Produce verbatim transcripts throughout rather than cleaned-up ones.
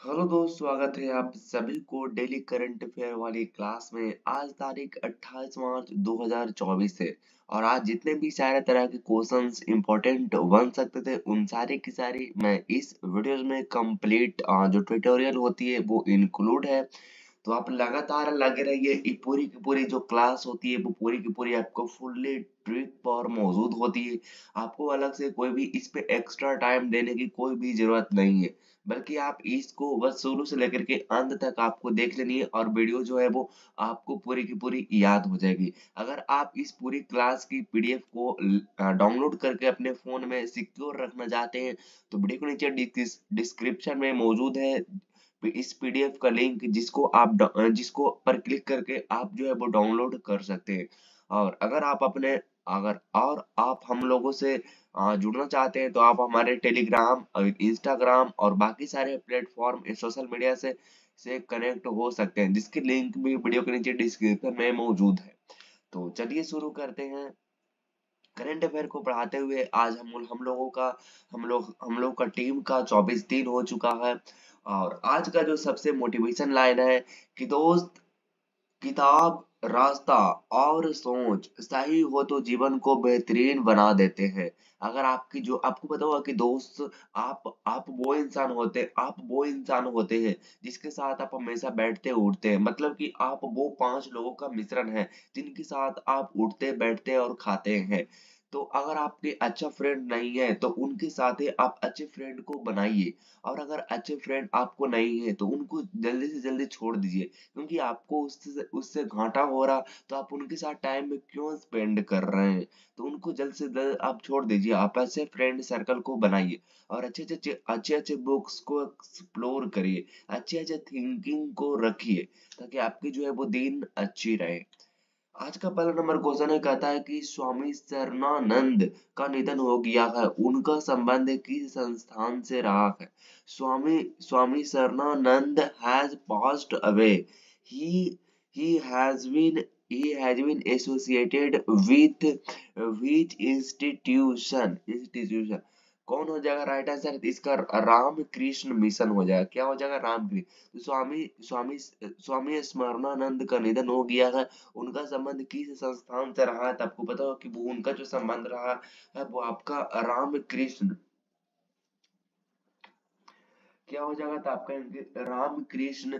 Hello दोस्त, स्वागत है आप सभी को डेली करंट अफेयर वाली क्लास में। आज तारीख अट्ठाईस मार्च दो हज़ार चौबीस है और आज जितने भी सारे तरह के क्वेश्चंस इंपॉर्टेंट बन सकते थे उन सारी की सारी मैं इस वीडियोस में कंप्लीट जो ट्यूटोरियल होती है वो इंक्लूड है। तो आप लगातार लगे रहिए। ये पूरी की पूरी जो क्लास होती है वो पूरी की पूरी आपको फुल्ली ट्रिक पर मौजूद होती है। आपको अलग से कोई भी इस पे एक्स्ट्रा टाइम देने की कोई भी जरूरत नहीं है, बल्कि आप इसको बस शुरू से लेकर के अंत तक आपको देख लेनी है और वीडियो जो है वो आपको पूरी की पूरी याद हो जाएगी। अगर आप इस पूरी क्लास की पीडीएफ को डाउनलोड करके अपने फोन में सिक्योर रखना चाहते हैं तो वीडियो के नीचे डिस्क्रिप्शन में मौजूद है इस पीडीएफ का लिंक, जिसको आप डा- जिसको पर क्लिक करके आप जो है वो डाउनलोड कर सकते हैं। और अगर आप अपने अगर और आप हम लोगों से आ, जुड़ना चाहते हैं तो आप हमारे टेलीग्राम और इंस्टाग्राम और बाकी सारे प्लेटफॉर्म सोशल मीडिया से से कनेक्ट हो सकते हैं, जिसकी लिंक भी वीडियो के नीचे डिस्क्रिप्शन में मौजूद है। तो चलिए शुरू करते हैं। करंट अफेयर को पढ़ाते हुए आज हम हम लोगों का हम लोग हम लोग का टीम का चौबीस दिन हो चुका है। और आज का जो सबसे मोटिवेशन लाइन है कि दोस्त, किताब, रास्ता और सोच सही हो तो जीवन को बेहतरीन बना देते हैं। अगर आपकी जो आपको पता होगा कि दोस्त, आप आप वो इंसान होते आप वो इंसान होते हैं जिसके साथ आप हमेशा बैठते उठते हैं, मतलब कि आप वो पांच लोगों का मिश्रण है जिनके साथ आप उठते बैठते और खाते हैं। तो अगर आपके अच्छा फ्रेंड नहीं है तो उनके साथ ही आप अच्छे फ्रेंड को बनाइए। और अगर अच्छे फ्रेंड आपको नहीं है तो उनको जल्दी से जल्दी छोड़ दीजिए, क्योंकि आपको उससे उससे घाटा हो रहा तो आप उनके साथ टाइम में क्यों स्पेंड कर रहे हैं। तो उनको जल्द से जल्द आप छोड़ दीजिए। आप ऐसे फ्रेंड सर्कल को बनाइए और अच्छे अच्छे अच्छे अच्छे बुक्स को एक्सप्लोर करिए, अच्छे अच्छे थिंकिंग को रखिए, ताकि आपकी जो है वो दिन अच्छी रहे। आज का पहला नंबर क्वेश्चन है, कहता है कि स्वामी शरणानंद का निधन हो गया है, उनका संबंध किस संस्थान से रहा है। Swami Swami Sharananand has passed away. he he has been he has been associated with which institution institution कौन हो जाएगा राइट आंसर इसका? राम कृष्ण मिशन हो जाएगा। क्या हो जाएगा? राम कृष्ण। तो स्वामी स्वामी स्वामी स्मरणानंद का निधन हो गया है, उनका संबंध किस संस्थान से रहा है? तो आपको पता हो कि वो उनका जो संबंध रहा है वो आपका राम कृष्ण। क्या हो जाएगा? तो आपका राम कृष्ण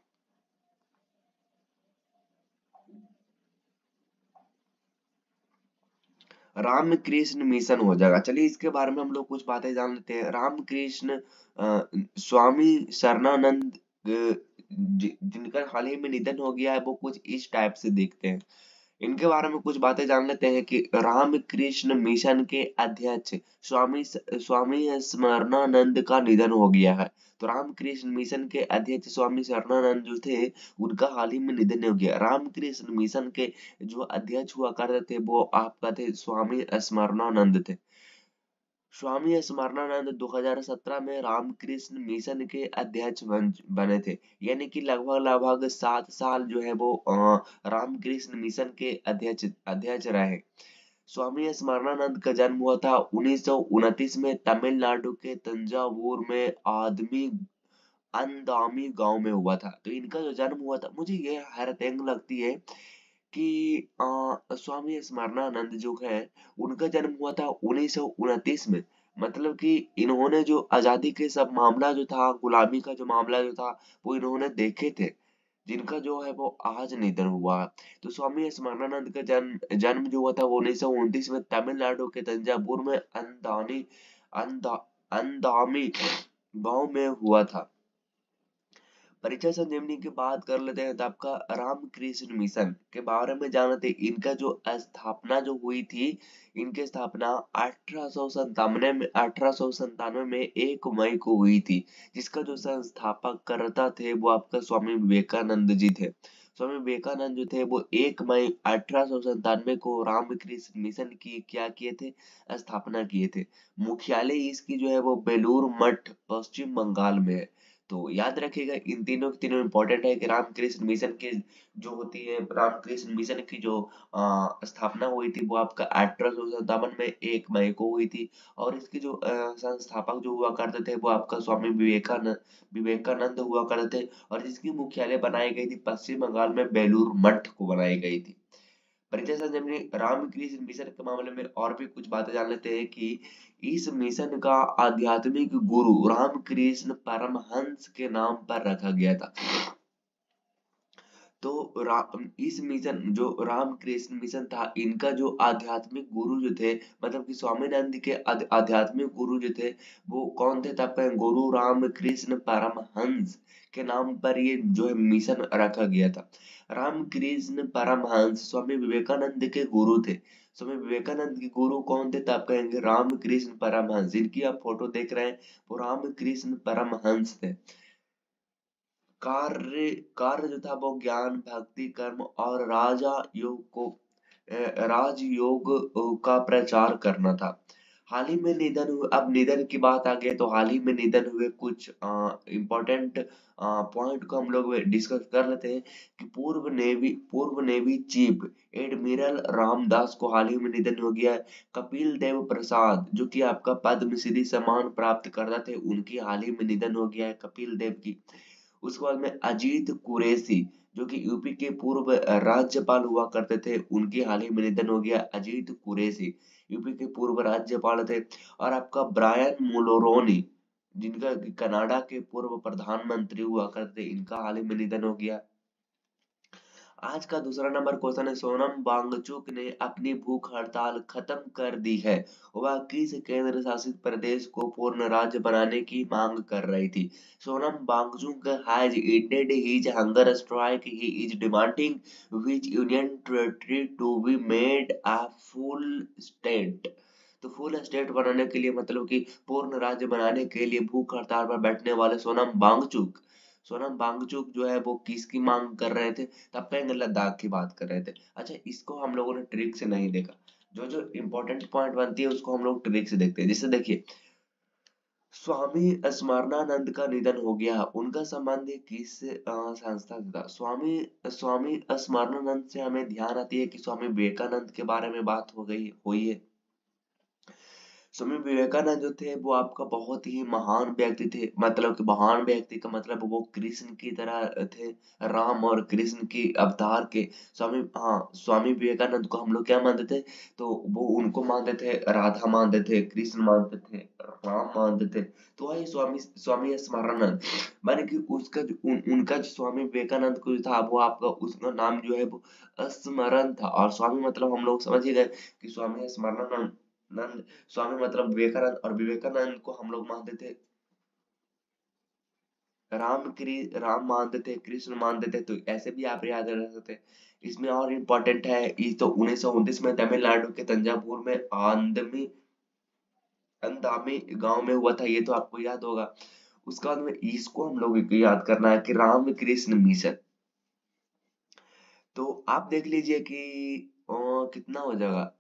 रामकृष्ण मिशन हो जाएगा। चलिए इसके बारे में हम लोग कुछ बातें जान लेते हैं। रामकृष्ण अ, स्वामी शरणानंद अ, जि- जिनका हाल ही में निधन हो गया है वो कुछ इस टाइप से देखते हैं। इनके बारे में कुछ बातें जान लेते हैं कि रामकृष्ण मिशन के अध्यक्ष स्वामी स्वामी स्मरणानंद का निधन हो गया है। तो रामकृष्ण मिशन के अध्यक्ष स्वामी शरणानंद जो थे उनका हाल ही में निधन हो गया। रामकृष्ण मिशन के जो अध्यक्ष हुआ करते थे वो आपका थे स्वामी स्मरणानंद थे। स्वामी स्मरणानंद दो हज़ार सत्रह में रामकृष्ण मिशन के अध्यक्ष बन बने थे, यानी कि लगभग लगभग सात साल जो है वो अ, रामकृष्ण मिशन के अध्यक्ष अध्यक्ष रहे। स्वामी स्मरणानंद का जन्म हुआ था उन्नीस सौ उनतीस में तमिलनाडु के तंजावुर में आदमी अंदामी गांव में हुआ था। तो इनका जो जन्म हुआ था, मुझे ये हैरतंग लगती है कि अ, स्वामी स्मरणानंद जो है उनका जन्म हुआ था उन्नीस सौ उनतीस में। मतलब कि इन्होंने जो आजादी के सब मामला जो था, गुलामी का जो मामला जो था वो इन्होंने देखे थे, जिनका जो है वो आज निधन हुआ। तो स्वामी स्मरणानंद का जन्म जन्म जो हुआ था वो उन्नीस सौ उनतीस में तमिलनाडु के तंजावुर में अंदानी अंदा अंदामी गांव में हुआ था। परिचय संजीवनी की बात कर लेते हैं तो आपका रामकृष्ण मिशन के बारे में जान लेते हैं। इनका जो स्थापना जो हुई थी, इनकी स्थापना अठारह सौ संतानवे में अठारह सौ संतानवे में एक मई को हुई थी, जिसका जो संस्थापक करता थे वो आपका स्वामी विवेकानंद जी थे। स्वामी विवेकानंद जो थे वो एक मई अठारह सौ संतानवे को रामकृष्ण मिशन की क्या किए थे? स्थापना किए थे। मुख्यालय इसकी जो है वो बेलूर मठ पश्चिम बंगाल में है। तो याद रखिएगा इन तीनों तीनों इंपॉर्टेंट है कि रामकृष्ण मिशन की जो होती है रामकृष्ण मिशन की जो अ, स्थापना हुई थी वो आपका अठारह सौ सत्तावन में एक मई को हुई थी। और इसके जो अ, संस्थापक जो हुआ करते थे वो आपका स्वामी विवेकानंद विवेकानंद हुआ करते थे। और जिसकी मुख्यालय बनाई गई थी पश्चिम बंगाल में बेलूर मठ को बनाई गई थी। परिचय संजीवनी रामकृष्ण मिशन के मामले में और भी कुछ बातें जान लेते हैं कि इस मिशन का आध्यात्मिक गुरु रामकृष्ण परमहंस के नाम पर रखा गया था। तो रा, इस मिशन जो रामकृष्ण मिशन था इनका जो आध्यात्मिक गुरु जो थे मतलब कि स्वामीनंद के आध्य- आध्यात्मिक गुरु जो थे वो कौन थे तब पे गुरु रामकृष्ण परमहंस के नाम पर ये जो है मिशन रखा गया था। रामकृष्ण परमहंस स्वामी विवेकानंद के गुरु थे। स्वामी विवेकानंद के गुरु कौन थे तब कहेंगे रामकृष्ण परमहंस। जिनकी आप फोटो देख रहे हैं वो रामकृष्ण परमहंस थे। कार्य कार्य जो था वो ज्ञान भक्ति कर्म और राजा योग को अ, राजयोग अ, का प्रचार करना था। हाल ही में निधन हुए अब निधन की बात आ गई तो हाल ही में निधन हुए कुछ इम्पोर्टेंट पॉइंट को हम लोग डिस्कस कर लेते हैं कि पूर्व नेवी पूर्व नेवी चीफ एडमिरल रामदास को हाल ही में निधन हो गया है। कपिल देव प्रसाद जो कि आपका पद्मश्री सम्मान प्राप्त करते थे उनकी हाल ही में निधन हो गया है कपिल देव की। उसके बाद में अजीत कुरैशी जो कि यूपी के पूर्व राज्यपाल हुआ करते थे उनकी हाल ही में निधन हो गया अजीत कुरैशी यूपी के पूर्व राज्यपाल थे। और आपका ब्रायन मुलोरोनी जिनका कनाडा के पूर्व प्रधानमंत्री हुआ करते इनका हाल ही में निधन हो गया। आज का दूसरा नंबर क्वेश्चन है सोनम वांगचुक ने अपनी भूख हड़ताल खत्म कर दी है। वह किस केंद्र शासित प्रदेश को पूर्ण राज्य बनाने की मांग कर रही थी। Sonam Wangchuk has ended his hunger strike. He is demanding which union territory to be made a full state. तो फुल स्टेट बनाने के लिए मतलब कि पूर्ण राज्य बनाने के लिए भूख हड़ताल पर बैठने वाले सोनम वांगचुक सोनम वांगचुक जो है वो किसकी मांग कर रहे थे तब कहेंगे लद्दाख की बात कर रहे थे। अच्छा इसको हम लोगों ने ट्रिक से नहीं देखा। जो जो इम्पोर्टेंट पॉइंट बनती है उसको हम लोग ट्रिक से देखते हैं। जैसे देखिए स्वामी स्मरणानंद का निधन हो गया उनका संबंध किस अ, संस्था से था। स्वामी स्वामी स्मरणानंद से हमें ध्यान आती है कि स्वामी विवेकानंद के बारे में बात हो गई हुई है। स्वामी विवेकानंद जो थे वो आपका बहुत ही महान व्यक्ति थे मतलब कि महान व्यक्ति का मतलब वो कृष्ण की तरह थे। राम और कृष्ण की अवतार के स्वामी हाँ स्वामी विवेकानंद को हम लोग क्या मानते थे तो वो उनको मानते थे राधा मानते थे कृष्ण मानते थे राम मानते थे। तो वही स्वामी स्वामी स्मरणानंद माने कि उसका जो उन, उनका जो स्वामी विवेकानंद को जो था वो आपका उसका नाम जो है वो स्मरण था। और स्वामी मतलब हम लोग समझ ही गए कि स्वामी स्मरणानंद नंद स्वामी मतलब विवेकानंद और विवेकानंद को हम लोग मानते थे राम क्री राम मानते थे कृष्ण मानते थे। तो ऐसे भी आप याद रख सकते हैं। इसमें और इम्पोर्टेंट है ये तो उन्नीस सौ उनतीस में तमिलनाडु के तंजावुर में आंदमी अंदामी गांव में हुआ था ये तो आपको याद होगा। उसके बाद में इसको हम लोग को याद करना है कि राम कृष्ण मिशन। तो आप देख लीजिए कि अ, कितना हो जाएगा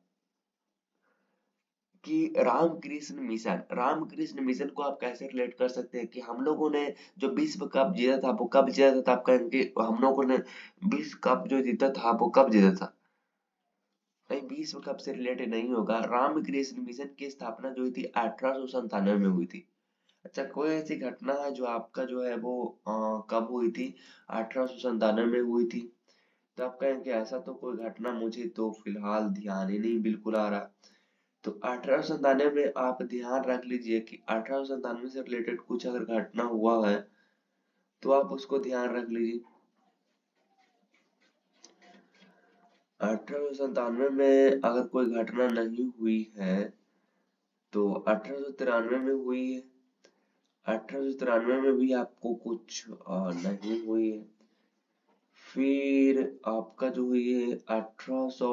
कि रामकृष्ण मिशन रामकृष्ण मिशन को आप कैसे रिलेट कर सकते हैं कि हम लोगों ने जो विश्व कप जीता था वो कब जीता था। तो आप कहेंगे हम लोगों ने विश्व कप जो जीता था वो कब जीता था। नहीं विश्व कप से रिलेटेड नहीं होगा। रामकृष्ण मिशन की स्थापना जो हुई थी अठारह सौ संतानवे में हुई थी। अच्छा कोई ऐसी घटना है जो आपका जो है वो अ, कब हुई थी अठारह सौ संतानवे में हुई थी। तो आप कहेंगे ऐसा तो कोई घटना मुझे तो फिलहाल ध्यान ही नहीं बिल्कुल आ रहा। तो अठारह सौ सत्तानवे में आप ध्यान रख लीजिए कि अठारह सौ सत्तानवे से रिलेटेड कुछ अगर घटना हुआ है तो आप उसको ध्यान रख लीजिए। अठारह सौ सत्तानवे में अगर कोई घटना नहीं हुई है तो अठारह सौ तिरानवे में हुई है। अठारह सौ तिरानवे में भी आपको कुछ आ, नहीं हुई है। फिर आपका जो हुई है अठारह सौ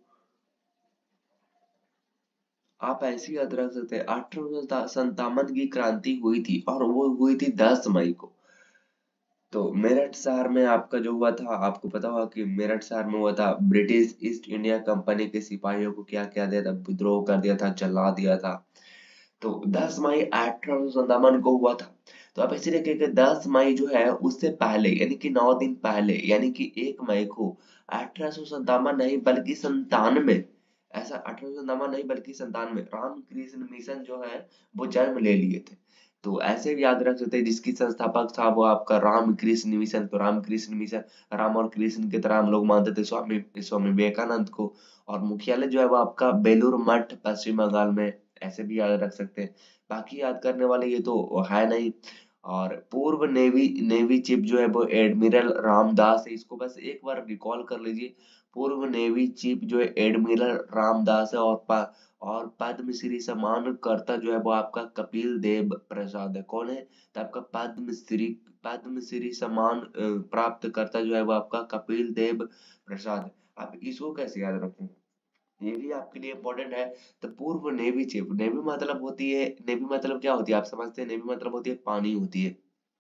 आप ऐसे याद रख सकते हैं अठारह सौ संतावन की क्रांति हुई थी और वो हुई थी दस मई को। तो मेरठ शहर में आपका जो हुआ था आपको पता होगा कि मेरठ शहर में हुआ था। ब्रिटिश ईस्ट इंडिया कंपनी के सिपाहियों को क्या किया दिया था विद्रोह कर दिया था जला दिया था। तो दस मई अठारह सौ सत्तावन को हुआ था। तो आप ऐसे देखिए कि दस मई जो है उससे पहले यानी कि नौ दिन पहले यानी कि एक मई को अठारह सौ संतावन नहीं बल्कि संतानवे, ऐसा अठारह सौ संतावन नहीं बल्कि संतानवे रामकृष्ण मिशन जो है वो जन्म ले लिए थे। तो ऐसे भी याद रख सकते हैं जिसकी संस्थापक था वो आपका रामकृष्ण मिशन। तो रामकृष्ण मिशन, राम और कृष्ण की तरह हम लोग मानते थे स्वामी स्वामी विवेकानंद को। और मुख्यालय जो है वो आपका बेलूर मठ पश्चिम बंगाल में, ऐसे भी याद रख सकते हैं। बाकी याद करने वाले ये तो है नहीं। और पूर्व नेवी नेवी चीफ जो है वो एडमिरल रामदास है, इसको बस एक बार रिकॉल कर लीजिए। पूर्व नेवी चीफ जो है एडमिरल रामदास है। और प, और पद्मश्री सम्मान करता जो है वो आपका कपिल देव प्रसाद है। कौन है? तो आपका पद्मश्री पद्मश्री सम्मान अ, प्राप्त करता जो है वो आपका कपिल देव प्रसाद है। आप इसको कैसे याद रखेंगे, ये भी आपके लिए इम्पोर्टेंट है। तो पूर्व नेवी चीफ, नेवी मतलब होती है, नेवी मतलब क्या होती है आप समझते हैं? नेवी मतलब होती है पानी होती है।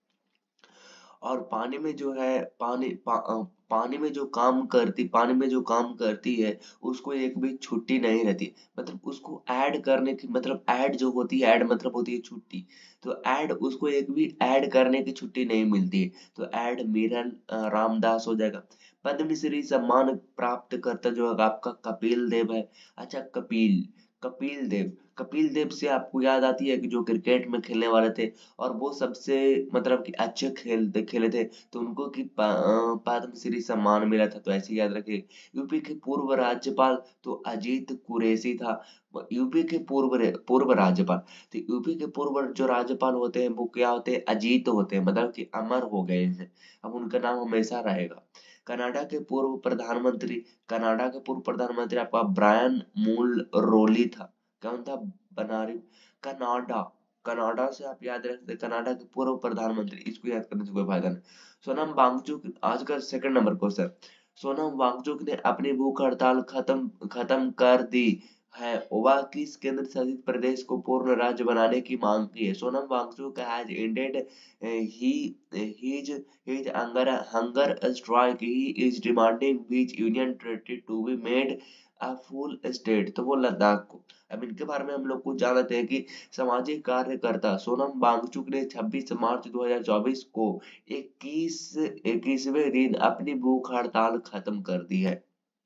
और पानी में जो है पानी पा, अ, पानी में जो काम करती पानी में जो काम करती है उसको एक भी छुट्टी नहीं रहती। मतलब उसको ऐड करने की, मतलब ऐड जो होती है, ऐड मतलब होती है छुट्टी। तो ऐड उसको एक भी ऐड करने की छुट्टी नहीं मिलती है। तो एडमिरल अ, रामदास हो जाएगा। पद्मश्री सम्मान प्राप्त करता जो है आपका कपिल देव है। अच्छा, कपिल कपिल देव कपिल देव से आपको याद आती है कि जो क्रिकेट में खेलने वाले थे और वो सबसे मतलब कि अच्छे खेलते खेले थे, तो उनको की प- अ, पद्मश्री सम्मान मिला था। तो ऐसे याद रखिए। यूपी के पूर्व राज्यपाल तो अजीत कुरैशी था। यूपी के पूर्व पूर्व राज्यपाल, तो यूपी के पूर्व जो राज्यपाल होते हैं वो क्या होते हैं? अजीत होते हैं, मतलब कि अमर हो गए हैं। अब उनका नाम हमेशा रहेगा। कनाडा के पूर्व प्रधानमंत्री कनाडा के पूर्व प्रधानमंत्री आपका ब्रायन मूल रोली था। कौन था? बनारी कनाडा कनाडा से आप याद रखते, कनाडा के पूर्व प्रधानमंत्री, इसको याद करने से कोई फायदा नहीं। सोनम वांगचुक, आज का second number question. Sonam Wangchuk ने अपनी भूख हड़ताल खत्म खत्म कर दी है, वह किस केंद्र शासित प्रदेश को पूर्ण राज्य बनाने की मांग की है? Sonam Wangchuk has ended he his his hunger hunger strike. He is demanding which union territory to be made a full state। तो वो लद्दाख को। अब इनके बारे में हम लोग कुछ जानते हैं कि सामाजिक कार्यकर्ता सोनम वांगचुक ने छब्बीस मार्च दो हज़ार चौबीस को इक्कीस इक्कीसवें दिन अपनी भूख हड़ताल खत्म कर दी है।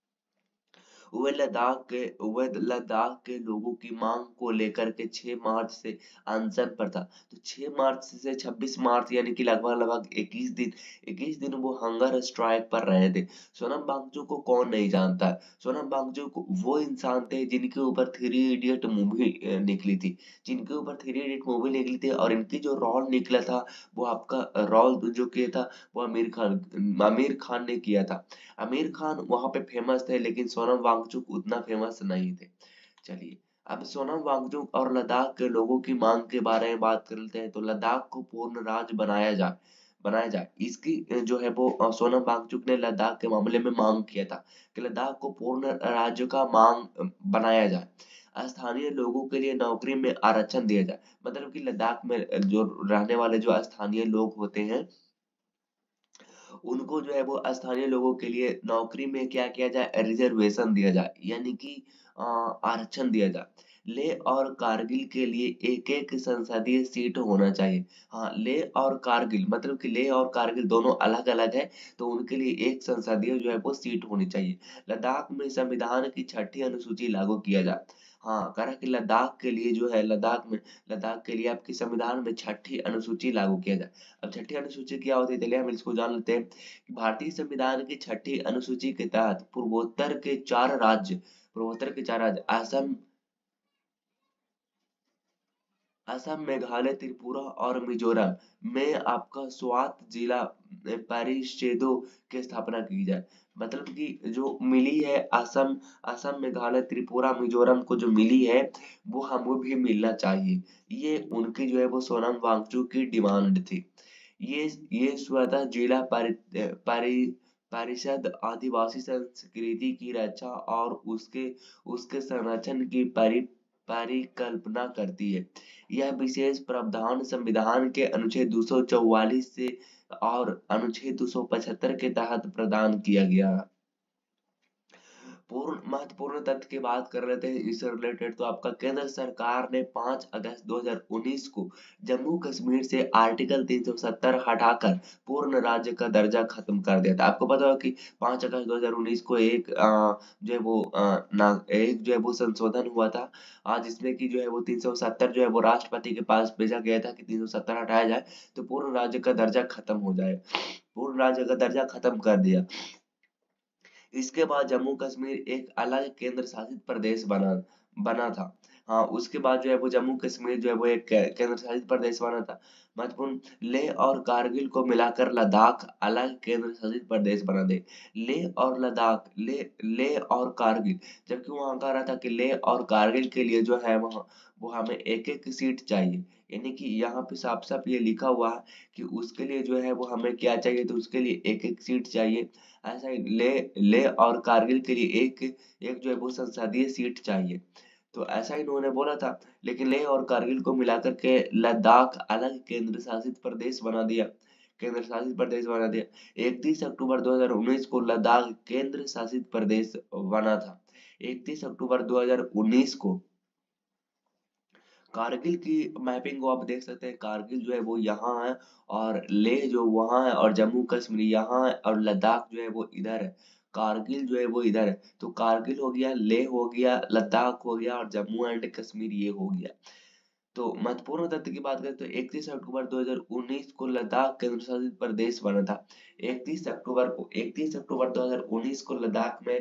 वह लद्दाख के वह लद्दाख के लोगों की मांग को लेकर के छह मार्च से अनशन पर था। तो छह मार्च से छब्बीस मार्च यानी कि लगभग लगभग इक्कीस दिन इक्कीस दिन वो हंगर स्ट्राइक पर रहे थे। सोनम वांगचुक को कौन नहीं जानता है? सोनम वांगचुक वो इंसान थे जिनके ऊपर थ्री इडियट मूवी निकली थी, जिनके ऊपर थ्री इडियट मूवी निकली थी। और इनकी जो रोल निकला था वो आपका रोल जो किया था वो आमिर खान आमिर खान ने किया था। आमिर खान वहां पे फेमस थे लेकिन सोनम वांगचुक उतना फेमस नहीं थे। चलिए, अब सोनम वांगचुक और लद्दाख के लोगों की मांग के बारे में बात कर लेते हैं। तो लद्दाख को पूर्ण राज्य बनाया जाए बनाया जाए इसकी अ, जो है वो अ, सोनम वांगचुक ने लद्दाख के मामले में मांग किया था कि लद्दाख को पूर्ण राज्य का मांग अ, बनाया जाए। स्थानीय लोगों के लिए नौकरी में आरक्षण दिया जाए। मतलब कि लद्दाख में अ, जो रहने वाले जो स्थानीय लोग होते हैं उनको जो है वो स्थानीय लोगों के लिए नौकरी में क्या किया जाए? रिजर्वेशन दिया जाए, यानी कि अ, आरक्षण दिया जाए। लेह और कारगिल के लिए एक एक संसदीय सीट होना चाहिए। हाँ, लेह और कारगिल मतलब कि लेह और कारगिल दोनों अलग अलग है, तो उनके लिए एक संसदीय जो है वो सीट होनी चाहिए। लद्दाख में संविधान की छठी अनुसूची लागू किया जाए। हाँ, कह रहा कि लद्दाख के लिए जो है लद्दाख में लद्दाख के लिए आपके संविधान में छठी अनुसूची लागू किया जाए। अब छठी अनुसूची क्या होती है, चलिए हम इसको जान लेते हैं। कि भारतीय संविधान की छठी अनुसूची के तहत पूर्वोत्तर के चार राज्य पूर्वोत्तर के चार राज्य असम असम, मेघालय, त्रिपुरा और मिजोरम में आपका स्वात जिला परिषदों की स्थापना की जाए। मतलब कि जो मिली है असम असम, मेघालय, त्रिपुरा, मिजोरम को जो मिली है वो हमें भी मिलना चाहिए। ये उनकी जो है वो सोनम वांगचुक की डिमांड थी। ये ये स्वतः जिला परि, परि, परिषद आदिवासी संस्कृति की रक्षा और उसके उसके संरक्षण की परि, परिकल्पना करती है। यह विशेष प्रावधान संविधान के अनुच्छेद दो सौ चौवालीस से और अनुच्छेद दो सौ पचहत्तर के तहत प्रदान किया गया। पूर्ण महत्वपूर्ण तथ्य की बात कर लेते हैं इससे रिलेटेड, तो आपका केंद्र सरकार ने पाँच अगस्त दो हज़ार उन्नीस को जम्मू कश्मीर से आर्टिकल तीन सौ सत्तर हटाकर पूर्ण राज्य का दर्जा खत्म कर दिया था। आपको पता होगा कि पाँच अगस्त दो हज़ार उन्नीस को एक अ, जो है वो अ, ना एक जो है वो संशोधन हुआ था, आज जिसमें कि जो है वो तीन सौ सत्तर जो है वो राष्ट्रपति के पास भेजा गया था कि तीन सौ सत्तर हटाया जाए तो पूर्ण राज्य का दर्जा खत्म हो जाए। पूर्ण राज्य का दर्जा खत्म कर दिया। इसके बाद जम्मू कश्मीर एक अलग केंद्र शासित प्रदेश बना बना था। हाँ, उसके बाद जो है वो जम्मू कश्मीर जो है वो एक के- केंद्र शासित प्रदेश बना था। महत्वपूर्ण, लेह और कारगिल को मिलाकर लद्दाख अलग केंद्र शासित प्रदेश बना दे। लेह और लद्दाख, ले लेह और कारगिल, जबकि वहां कह रहा था कि लेह और कारगिल के लिए जो है वहाँ वो हमें एक एक सीट चाहिए। यानी कि यहाँ पे साफ साफ ये लिखा हुआ है कि उसके लिए जो है वो हमें क्या चाहिए, तो उसके लिए एक एक सीट चाहिए। ऐसा ही ले ले और कारगिल के लिए एक एक जो है वो संसदीय सीट चाहिए। तो ऐसा ही इन्होंने बोला था। लेकिन लेह और कारगिल को मिलाकर के लद्दाख अलग केंद्र शासित प्रदेश बना दिया। केंद्र शासित प्रदेश बना दिया। इकतीस अक्टूबर दो हज़ार उन्नीस को लद्दाख केंद्र शासित प्रदेश बना था। इकतीस अक्टूबर दो हज़ार उन्नीस को कारगिल की मैपिंग को आप देख सकते हैं। कारगिल जो है वो यहाँ है और लेह जो वहाँ है और जम्मू कश्मीर यहाँ है और लद्दाख जो है वो इधर है। कारगिल जो है वो इधर है। तो कारगिल हो गया, लेह हो गया, लद्दाख हो गया और जम्मू एंड कश्मीर ये हो गया। तो महत्वपूर्ण तथ्य की बात करें तो इकतीस अक्टूबर दो हज़ार उन्नीस को लद्दाख केंद्र शासित प्रदेश बना था। इकतीस अक्टूबर को इकतीस अक्टूबर दो हज़ार उन्नीस को लद्दाख में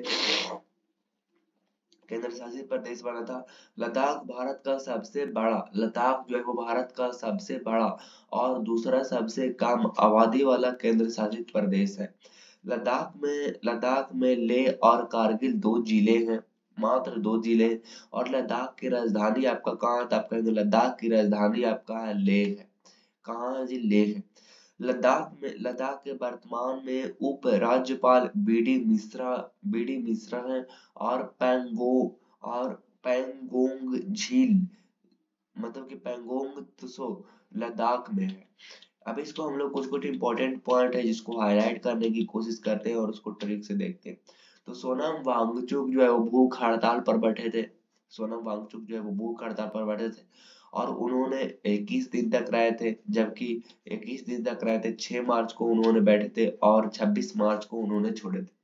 केंद्र शासित प्रदेश बना था। लद्दाख भारत का सबसे बड़ा लद्दाख जो है वो भारत का सबसे बड़ा और दूसरा सबसे कम आबादी वाला केंद्र शासित प्रदेश है। लद्दाख में लद्दाख में लेह और कारगिल दो जिले हैं, मात्र दो जिले हैं। और लद्दाख की राजधानी आपका कहाँ है, तो आपका लद्दाख की राजधानी आपका है लेह है। कहाँ है जी, लेह है। लद्दाख में लद्दाख के वर्तमान में उप राज्यपाल बीडी मिश्रा बीडी मिश्रा हैं। और पैंगो और पैंगोंग झील, मतलब कि पैंगोंग त्सो लद्दाख में है। अब इसको हम लोग कुछ कुछ इंपॉर्टेंट पॉइंट है जिसको हाईलाइट करने की कोशिश करते हैं और उसको ट्रिक से देखते हैं। तो सोनम वांगचुक जो है वो भूख हड़ताल पर बैठे थे। सोनम वांगचुक जो है वो भूख हड़ताल पर बैठे थे और उन्होंने इक्कीस दिन तक रहे थे, जबकि इक्कीस दिन तक रहे थे। छह मार्च को उन्होंने बैठे थे और छब्बीस मार्च को उन्होंने छोड़े थे।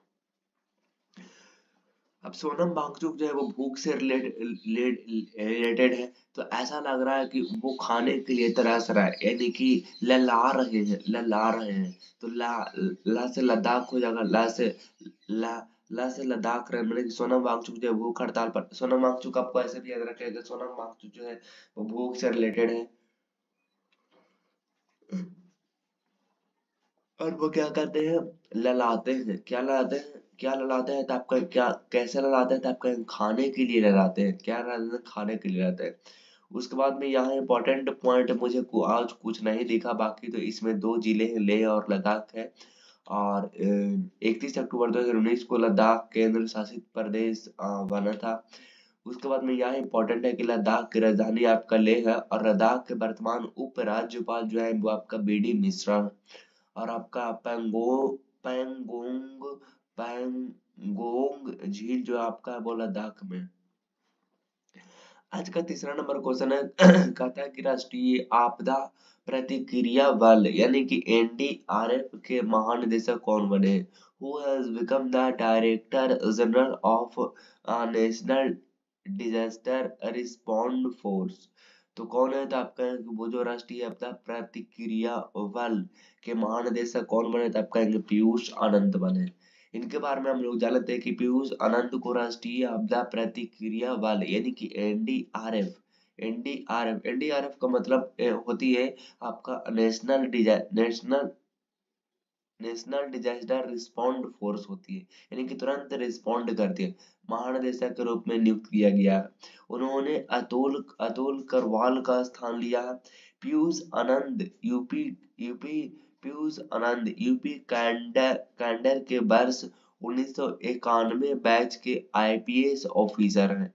अब सोनम वांगचुक जो है वो भूख से रिलेटेड है। तो ऐसा लग रहा है कि वो खाने के लिए तरस रहा है, यानी कि लला रहे हैं लला रहे हैं। तो ला ला से लद्दाख हो जाएगा, ला से ला ला से लद्दाख रहे, मतलब कि सोनम वांगचुक जो है भूख हड़ताल पर। सोनम वांगचुक आपको ऐसे भी याद रखेगा, सोनम वांगचुक जो है वो भूख से रिलेटेड है। और वो क्या करते हैं, ललाते हैं। क्या ललाते हैं, क्या ललाते हैं तो आपका क्या कैसे ललाते हैं, तो आपका खाने के लिए ललाते हैं। क्या ललाते हैं, खाने के लिए ललाते हैं। उसके बाद में यहाँ इंपॉर्टेंट पॉइंट मुझे को आज कुछ नहीं दिखा, बाकी तो इसमें दो जिले हैं, लेह और लद्दाख है। और इकतीस अक्टूबर दो हज़ार उन्नीस को लद्दाख केंद्र शासित प्रदेश अ, बना था। उसके बाद में यह इंपॉर्टेंट है कि लद्दाख की राजधानी आपका लेह है और लद्दाख के वर्तमान उप राज्यपाल जो है वो आपका बीडी मिश्रा है। और आपका पैंगो पैंगोंग पैंगोंग झील जो आपका है वो लद्दाख में। आज का तीसरा नंबर क्वेश्चन है कहता है कि राष्ट्रीय आपदा प्रतिक्रिया बल यानी कि एनडीआरएफ के महानिदेशक कौन बने? Who has become the director general of national disaster respond force? तो कौन है, तो आपका है कि वो जो राष्ट्रीय आपदा प्रतिक्रिया बल के महानिदेशक कौन बने, तो आपका है कि पीयूष आनंद बने। इनके बारे में हम लोग जान लेते हैं कि पीयूष आनंद को राष्ट्रीय आपदा प्रतिक्रिया बल यानी कि एनडीआरएफ एनडीआरएफ एनडीआरएफ का मतलब ए, होती है आपका नेशनल डिजा national national disaster respond force होती है, यानी कि तुरंत रिस्पॉन्ड करती है। महानिदेशक के रूप में नियुक्त किया गया है। उन्होंने अतुल अतुल करवाल का स्थान लिया है। Piyush Anand UP UP Piyush Anand UP cadre cadre के वर्ष उन्नीस सौ इक्यानवे बैच के आईपीएस ऑफिसर हैं।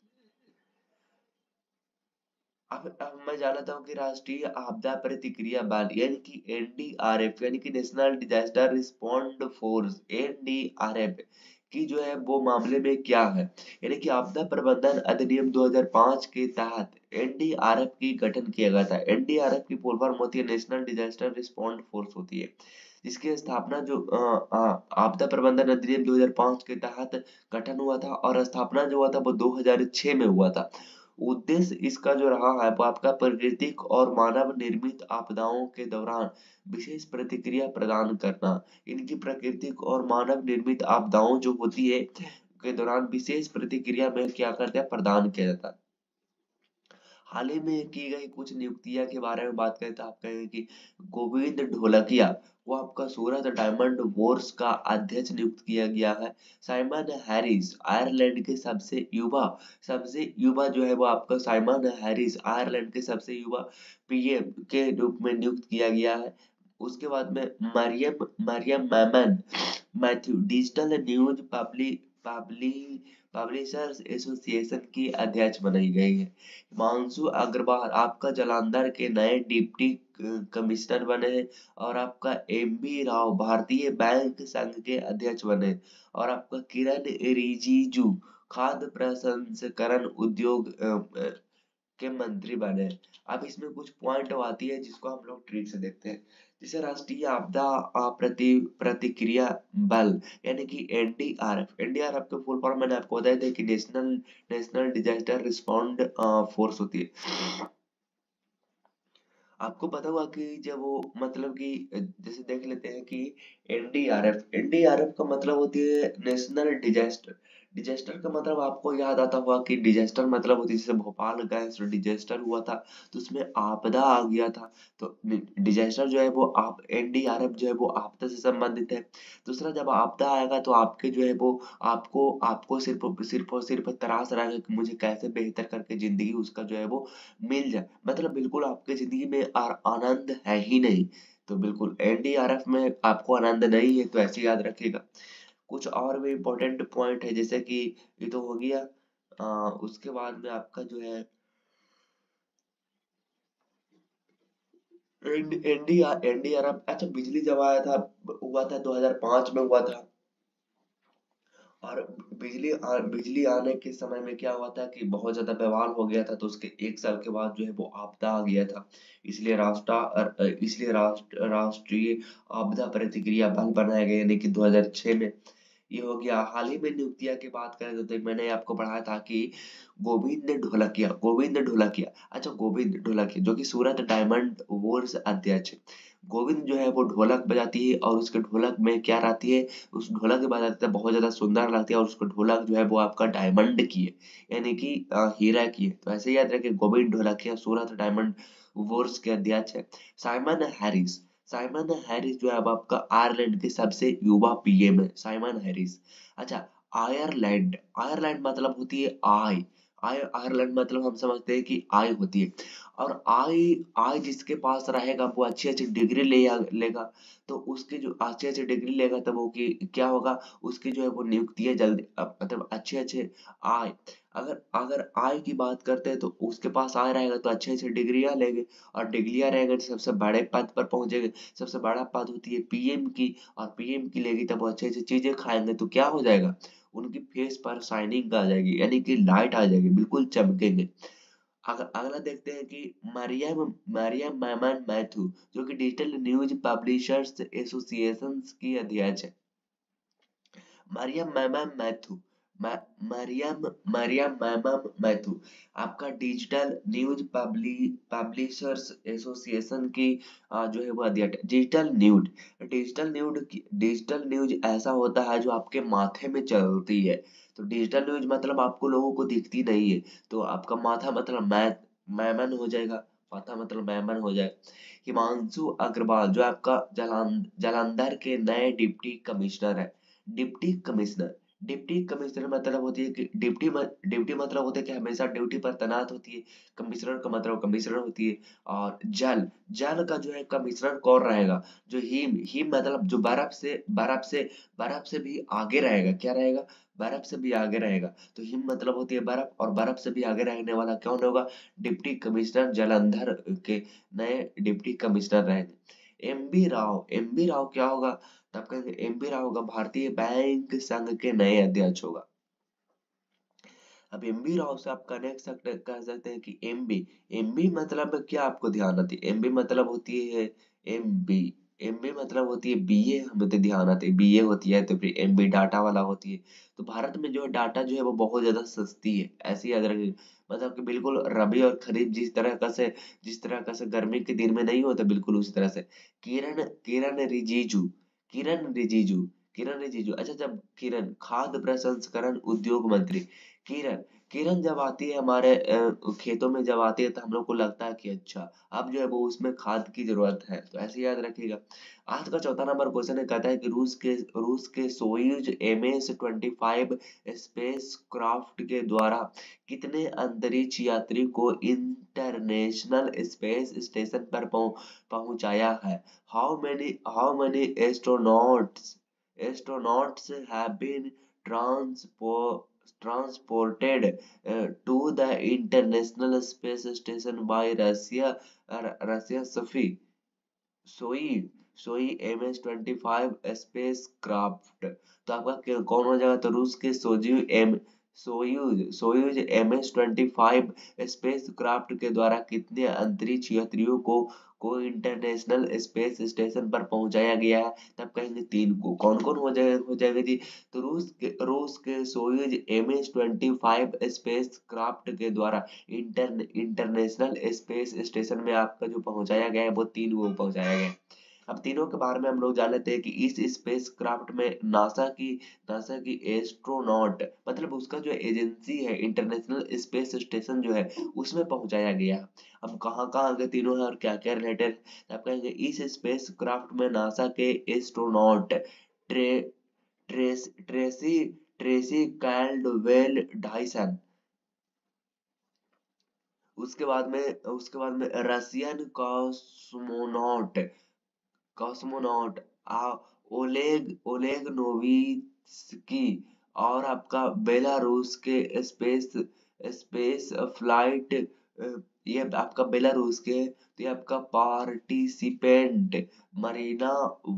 अब अब मैं जानता हूँ कि राष्ट्रीय आपदा प्रतिक्रिया बल यानी कि एनडीआरएफ यानी कि national disaster respond force NDRF कि जो है वो मामले में क्या है, यानी कि आपदा प्रबंधन अधिनियम दो हज़ार पाँच के तहत एन डी आर एफ की गठन किया गया था। एन डी आर एफ की फुल फॉर्म होती है नेशनल डिजास्टर रिस्पॉन्ड फोर्स होती है, जिसकी स्थापना जो अ, अ, आपदा प्रबंधन अधिनियम दो हज़ार पाँच के तहत गठन हुआ था और स्थापना जो हुआ था वो दो हज़ार छह में हुआ था। उद्देश्य इसका जो रहा है वो आपका प्राकृतिक और मानव निर्मित आपदाओं के दौरान विशेष प्रतिक्रिया प्रदान करना। इनकी प्राकृतिक और मानव निर्मित आपदाओं जो होती है के दौरान विशेष प्रतिक्रिया में क्या करते हैं, प्रदान किया जाता है। हाल ही में की गई कुछ नियुक्तियां के बारे में बात करें तो आप कहेंगे कि गोविंद ढोलकिया वो आपका सूरत डायमंड बोर्स का अध्यक्ष नियुक्त किया गया है। साइमन हैरिस आयरलैंड के सबसे युवा सबसे युवा जो है वो आपका साइमन हैरिस आयरलैंड के सबसे युवा पी एम के रूप में नियुक्त किया गया है। उसके बाद में Mariam Mariam Mammen Mathew digital news public public publishers association की अध्यक्ष बनाई गई है। हिमांशु अग्रवाल आपका जालंधर के नए डिप्टी कमिश्नर बने हैं। और आपका एम बी राव भारतीय बैंक संघ के अध्यक्ष बने। और आपका किरण रिजिजू खाद्य प्रसंस्करण उद्योग अ, अ, के मंत्री बने। अब इसमें कुछ पॉइंट आती है जिसको हम लोग ट्रिक से देखते हैं। जैसे राष्ट्रीय आपदा अ, प्रति प्रतिक्रिया बल यानी कि N D R F. N D R F के फुल फॉर्म मैंने आपको बताया था कि national national disaster respond force होती है। आपको पता होगा कि जब वो मतलब कि जैसे देख लेते हैं कि N D R F N D R F का मतलब होती है नेशनल डिजास्टर। डिजास्टर का मतलब आपको याद आता होगा कि डिजास्टर मतलब होती है जैसे भोपाल गैस डिजास्टर हुआ था तो उसमें आपदा आ गया था। तो डिजास्टर जो है वो आप एन डी आर एफ जो है वो आपदा से संबंधित है। दूसरा जब आपदा आएगा तो आपके जो है वो आपको आपको सिर्फ सिर्फ और सिर्फ तरास रहेगा कि मुझे कैसे बेहतर करके जिंदगी उसका जो है वो मिल जाए, मतलब बिल्कुल आपके जिंदगी में आ- आनंद है ही नहीं। तो बिल्कुल एन डी आर एफ में आपको आनंद नहीं है तो ऐसे याद रखिएगा। कुछ और भी इम्पोर्टेंट पॉइंट है जैसे कि ये तो हो गया। आ, उसके बाद में आपका जो है N D R N D R F. अच्छा बिजली जब आया था हुआ था दो हज़ार पाँच में हुआ था। और बिजली आ, बिजली आने के समय में क्या हुआ था कि बहुत ज्यादा बवाल हो गया था तो उसके एक साल के बाद जो है वो आपदा आ गया था। इसलिए राष्ट्र अ, इसलिए राष्ट्र राष्ट्रीय आपदा प्रतिक्रिया बल बनाया गया यानी कि दो हज़ार छह में। ये हो गया। हाल ही में नियुक्तियां की बात करें तो, तो मैंने आपको पढ़ाया था कि गोविंद ढोलकिया गोविंद ढोलकिया अच्छा गोविंद ढोलकिया जो कि सूरत डायमंड वोर्स अध्यक्ष है। गोविंद जो है वो ढोलक बजाती है और उसके ढोलक में क्या रहती है, उस ढोलक बजाते हैं बहुत ज्यादा सुंदर लगती है और उसका ढोलक जो है वो आपका डायमंड की है यानी कि अ, हीरा की है। तो ऐसे याद रखिए गोविंद ढोलकिया सूरत डायमंड वोर्स के अध्यक्ष है। साइमन हैरिस साइमन हैरिस जो है अब आपका आयरलैंड के सबसे युवा पी एम है साइमन हैरिस। अच्छा आयरलैंड आयरलैंड मतलब होती है आय आय आयरलैंड मतलब हम समझते हैं कि आय होती है। और आय आय जिसके पास रहेगा वो अच्छी अच्छी डिग्री ले लेगा। तो उसके जो अच्छे अच्छे डिग्री लेगा तब वो की क्या होगा, उसकी जो है वो नियुक्तियां जल्दी अ, मतलब अच्छे अच्छे आय। अगर अगर आय की बात करते हैं तो उसके पास आय रहेगा तो अच्छे अच्छे डिग्रियां लेंगे। और डिग्रियां रहेंगे तो सबसे बड़े पद पर पहुंचेंगे। सबसे बड़ा पद होती है पी एम की। और पी एम की लेगी तब वो अच्छी अच्छी चीजें खाएंगे तो क्या हो जाएगा, उनकी फेस पर शाइनिंग आ जाएगी यानी कि लाइट आ जाएगी, बिल्कुल चमकेंगे। अग, अगला देखते हैं कि मरियम मरियम मैमन मैथ्यू जो कि डिजिटल न्यूज पब्लिशर्स एसोसिएशन की अध्यक्ष है। मरियम मैमन मैथ्यू म- मरियम मरियम मैमन मैथ्यू आपका डिजिटल न्यूज पब्लि पब्लिशर्स एसोसिएशन की आ, जो है वो अध्यक्ष है। Digital news digital news digital news ऐसा होता है जो आपके माथे में चलती है। तो डिजिटल न्यूज मतलब आपको लोगों को दिखती नहीं है। तो आपका माथा मतलब मै मैमन हो जाएगा। माथा मतलब मैमन हो जाए। हिमांशु अग्रवाल जो आपका जालंध जालंधर के नए डिप्टी कमिश्नर है। डिप्टी कमिश्नर डिप्टी कमिश्नर मतलब होती है कि डिप्टी डिप्टी मतलब होता है कि हमेशा ड्यूटी पर तैनात होती है। कमिश्नर का मतलब कमिश्नर होती है। और जल जल का जो है कमिश्नर कौन रहेगा, जो हिम हिम मतलब जो बर्फ से बर्फ से बर्फ से भी आगे रहेगा, क्या रहेगा, बर्फ से भी आगे रहेगा। तो हिम मतलब होती है बर्फ और बर्फ से भी आगे रहने वाला कौन होगा, डिप्टी कमिश्नर जालंधर के नए डिप्टी कमिश्नर रहेंगे। M B Rao, M B Rao क्या होगा? तो आप कहेंगे एम बी राव होगा भारतीय बैंक संघ के नए अध्यक्ष होगा। अब एम बी राव से आप कनेक्ट सकते कह सकते हैं कि एम बी, एम बी मतलब क्या आपको ध्यान आती है? एम बी मतलब होती है एम बी, एम बी मतलब होती है बी ए, हमें तो ध्यान आती है बी ए होती है, तो फिर एम बी डाटा वाला होती है। तो भारत में जो है डाटा जो है वो बहुत ज्यादा सस्ती है, ऐसी याद रखिए। मतलब कि बिल्कुल रबी और खरीफ जिस तरह का से जिस तरह का से गर्मी के दिन में नहीं होता, बिल्कुल उसी तरह से। किरण किरण रिजिजू, किरण रिजिजू किरण रिजिजू अच्छा, जब किरण खाद्य प्रसंस्करण उद्योग मंत्री, किरण किरण जब आती है हमारे अ, खेतों में जब आती है तो हम लोग को लगता है कि अच्छा अब जो है वो उसमें खाद की जरूरत है, तो ऐसे याद रखिएगा। आज का चौथा नंबर क्वेश्चन है, कहता है कि रूस के रूस के Soyuz M S twenty five spacecraft के द्वारा कितने अंतरिक्ष यात्री को इंटरनेशनल स्पेस स्टेशन पर पहुं- पहुंचाया है? How many how many astronauts astronauts have been ट्रांसपो transported uh, to the International Space Station by Russia, uh, Russia Sofi, सोई सोई M S twenty five spacecraft. तो आपका क्या- कौन हो जाएगा? तो रूस के सोयू M Soyuz Soyuz M S twenty five spacecraft के द्वारा कितने अंतरिक्ष यात्रियों को को इंटरनेशनल स्पेस स्टेशन पर पहुंचाया गया है? तब कहेंगे तीन को। कौन कौन हो जाएगा हो जाएगा जी? तो रूस के रूस के Soyuz M S twenty five spacecraft के द्वारा इंटर इंटरनेशनल स्पेस स्टेशन में आपका जो पहुंचाया गया है वो तीन को पहुंचाया गया है। अब तीनों के बारे में हम लोग जान लेते हैं कि इस स्पेस क्राफ्ट में नासा की नासा की एस्ट्रोनॉट मतलब उसका जो एजेंसी है इंटरनेशनल स्पेस स्टेशन जो है उसमें पहुंचाया गया। अब कहाँ कहाँ के तीनों है और क्या क्या रिलेटेड, आप कहेंगे इस स्पेस क्राफ्ट में नासा के एस्ट्रोनॉट ट्रे ट्रेस ट्रेसी ट्रेसी कैल्डवेल डाइसन, उसके बाद में उसके बाद में रशियन कॉस्मोनॉट कॉस्मोनॉट आ ओलेग ओलेग नोवित्स्की, और आपका बेलारूस के स्पेस स्पेस फ्लाइट, ये आपका बेलारूस के, तो ये आपका पार्टिसिपेंट मरीना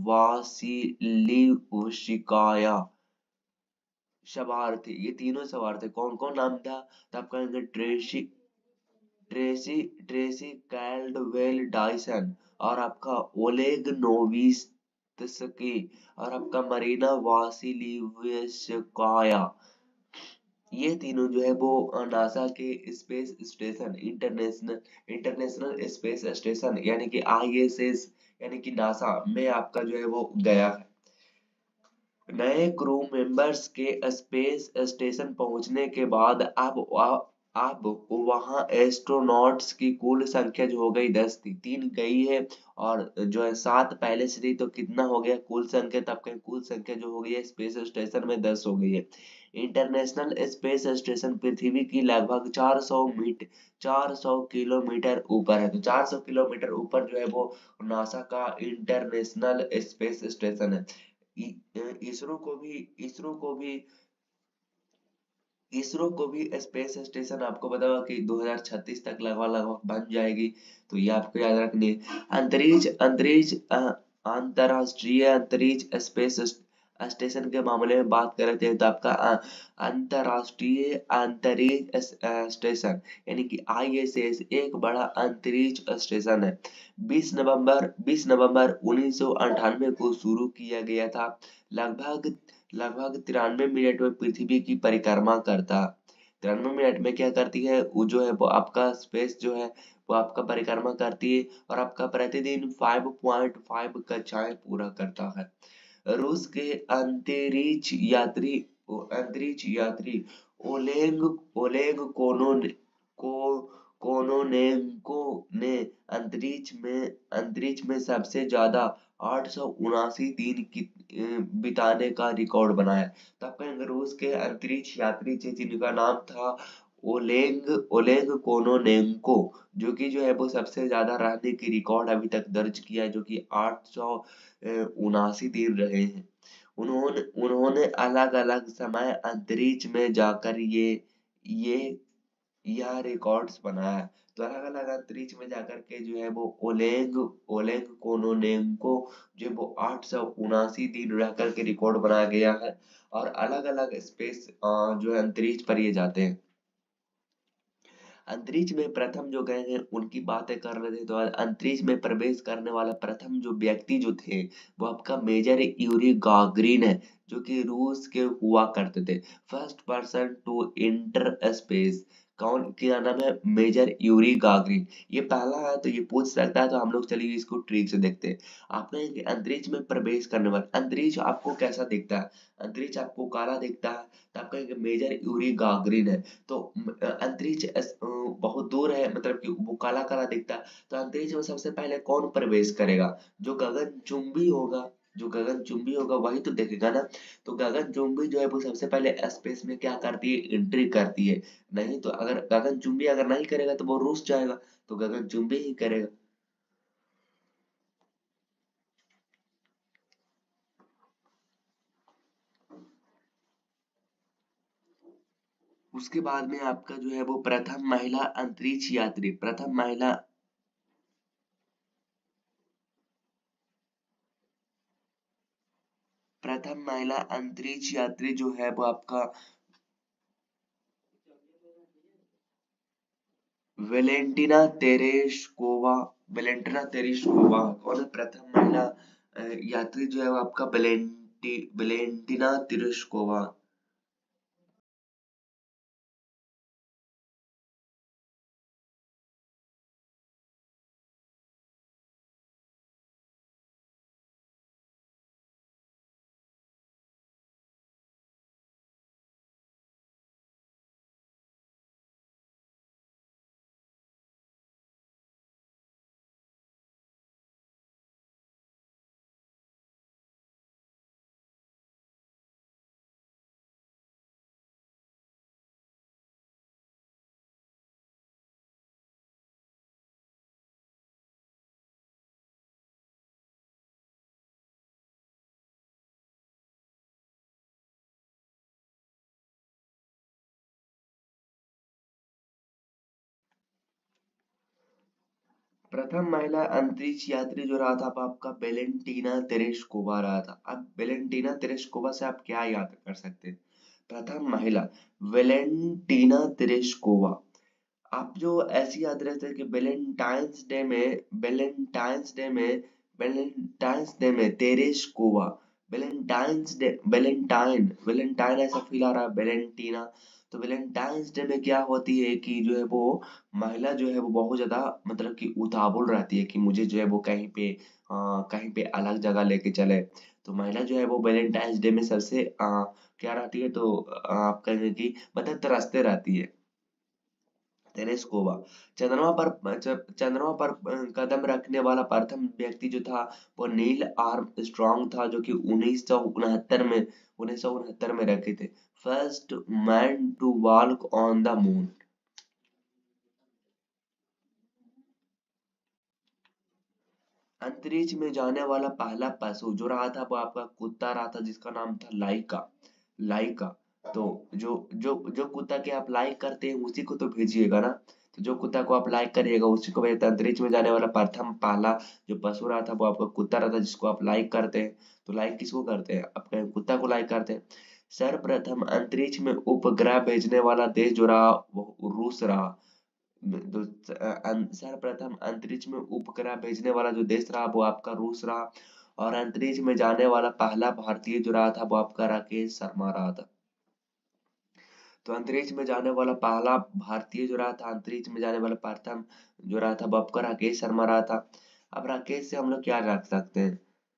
वासिलिवशिकाया शबार थे। ये तीनों सवार थे। कौन कौन नाम था? तो आप कहेंगे Tracy Tracy Tracy Caldwell Dyson, और आपका ओलेग नोवित्स्की, और आपका मरीना वासिलिवस्काया। ये तीनों जो है वो नासा के space station international international space station यानी कि आई एस एस यानी कि नासा में आपका जो है वो गया है। नए क्रू मेंबर्स के स्पेस स्टेशन पहुंचने के बाद अब अब वहां एस्ट्रोनॉट्स की कुल संख्या जो हो गई दस थी, तीन गई है और जो है सात पहले से थी, तो कितना हो गया कुल संख्या? तब कहीं कुल संख्या जो हो गई है स्पेस स्टेशन में दस हो गई है। इंटरनेशनल स्पेस स्टेशन पृथ्वी की लगभग चार सौ मीटर चार सौ किलोमीटर ऊपर है, तो चार सौ किलोमीटर ऊपर जो है वो नासा का इंटरनेशनल स्पेस स्टेशन है। इसरो को भी इसरो को भी इसरो को भी स्पेस स्टेशन आपको पता होगा कि दो हज़ार छत्तीस तक लगभग लगभग बन जाएगी, तो ये आपको याद रखनी है। अंतरिक्ष अंतरिक्ष अ, अंतरराष्ट्रीय अंतरिक्ष स्पेस स्टेशन के मामले में बात कर रहे थे, तो आपका अ, अंतरराष्ट्रीय अंतरिक्ष अ, स्टेशन यानी कि आई एस एस एक बड़ा अंतरिक्ष स्टेशन है। बीस नवंबर बीस नवंबर उन्नीस सौ अंठानवे को शुरू किया गया था। लगभग लगभग तिरानवे मिनट में पृथ्वी की परिक्रमा करता। तिरानवे मिनट में क्या करती है वो जो है वो आपका स्पेस जो है वो आपका परिक्रमा करती है और आपका प्रतिदिन पाँच पॉइंट पाँच कक्षाएं पूरा करता है। रूस के अंतरिक्ष यात्री अंतरिक्ष यात्री ओलेग ओलेग कोनोन को कोनोनेंको ने अंतरिक्ष में अंतरिक्ष में सबसे ज्यादा आठ सौ उनासी दिन की अ, बिताने का रिकॉर्ड बनाया। तब कहेंगे रूस के अंतरिक्ष यात्री थे जिनका नाम था ओलेग ओलेग कोनोनेंको, जो कि जो है वो सबसे ज्यादा रहने की रिकॉर्ड अभी तक दर्ज किया है, जो कि आठ सौ उनासी दिन रहे हैं। उन्होंने उन्होंने अलग अलग समय अंतरिक्ष में जाकर ये ये यह रिकॉर्ड्स बनाया है। तो अलग अलग अंतरिक्ष में जाकर के जो है वो ओलेग ओलेग कोनोनेंको जो है वो आठ सौ उनासी दिन रह करके रिकॉर्ड बनाया गया है। और अलग अलग स्पेस जो है अंतरिक्ष पर ये जाते हैं। अंतरिक्ष में प्रथम जो गए हैं उनकी बातें कर रहे थे, तो अंतरिक्ष में प्रवेश करने वाला प्रथम जो व्यक्ति जो थे वो आपका मेजर यूरी गागरिन है, जो कि रूस के हुआ करते थे। First person to enter space कौन, क्या नाम है? Major Yuri Gagarin. ये पहला है तो ये पूछ सकता है, तो हम लोग चलिए इसको ट्रिक से देखते हैं। आपने कि अंतरिक्ष में प्रवेश करने वाला, अंतरिक्ष आपको कैसा दिखता है? अंतरिक्ष आपको काला दिखता है, तो आप कहेंगे मेजर यूरी गागरिन है। तो अ, अंतरिक्ष अस- अ, बहुत दूर है, मतलब कि वो काला काला दिखता है, तो अंतरिक्ष में सबसे पहले कौन प्रवेश करेगा? जो गगनचुंबी होगा, जो गगनचुंबी होगा वही तो देखेगा ना। तो गगनचुंबी जो है वो सबसे पहले स्पेस में क्या करती है? एंट्री करती है। नहीं तो अगर गगनचुंबी अगर नहीं करेगा तो वो रुस जाएगा, तो गगनचुंबी ही करेगा। उसके बाद में आपका जो है वो प्रथम महिला अंतरिक्ष यात्री, प्रथम महिला प्रथम महिला अंतरिक्ष यात्री जो है वो आपका वेलेंटिना तेरेश्कोवा। वेलेंटिना तेरेश्कोवा कौन है? प्रथम महिला अ, यात्री जो है वो आपका वेलेंटी वेलेंटिना तेरेश्कोवा। प्रथम महिला अंतरिक्ष यात्री जो रहा था अब आपका वेलेंटीना तेरेश्कोवा रहा था। अब वेलेंटीना तेरेश्कोवा से आप क्या याद कर सकते हैं? प्रथम महिला वेलेंटीना तेरेश्कोवा। आप जो ऐसी याद रहते हैं कि वैलेंटाइंस डे में वैलेंटाइंस डे में वैलेंटाइंस डे में Tereshkova. Valentine's day Valentine Valentine ऐसा फील आ रहा है, वैलेंटीना। तो वैलेंटाइंस डे में क्या होती है कि जो है वो महिला जो है वो बहुत ज्यादा मतलब कि उतावल रहती है कि मुझे जो है वो कहीं पे आ, कहीं पे अलग जगह लेके चले। तो महिला जो है वो वैलेंटाइंस डे में सबसे आ, क्या रहती है? तो आ, आप कहेंगे कि मतलब तरसते रहती है। तेरेस्कोवा। चंद्रमा पर च- चंद्रमा पर अ, कदम रखने वाला प्रथम व्यक्ति जो था वो नील आर्मस्ट्रांग था, जो कि उन्नीस सौ उनहत्तर में उन्नीस सौ उनहत्तर में रखे थे। First man to walk on the moon. अंतरिक्ष में जाने वाला पहला पशु जो रहा था वो आपका कुत्ता रहा था, जिसका नाम था लाइका। लाइका। तो जो जो जो कुत्ता के आप लाइक करते हैं उसी को तो भेजिएगा ना। तो जो कुत्ता को आप लाइक करिएगा उसी को भेजता। अंतरिक्ष में जाने वाला प्रथम पहला जो पशु रहा था वो आपका कुत्ता रहा था, जिसको आप लाइक करते हैं। तो लाइक किसको करते हैं? आप कहें कुत्ता को लाइक करते हैं। सर्वप्रथम अंतरिक्ष में उपग्रह भेजने वाला देश जो रहा वो रूस रहा। तो अं- सर्वप्रथम अंतरिक्ष में उपग्रह भेजने वाला जो देश रहा वो आपका रूस रहा। और अंतरिक्ष में जाने वाला पहला भारतीय जो रहा था वो आपका राकेश शर्मा रहा था। तो अंतरिक्ष में जाने वाला पहला भारतीय जो रहा था, अंतरिक्ष में जाने वाला प्रथम जो रहा था वो आपका राकेश शर्मा रहा था। अब राकेश से हम लोग क्या रख सकते हैं?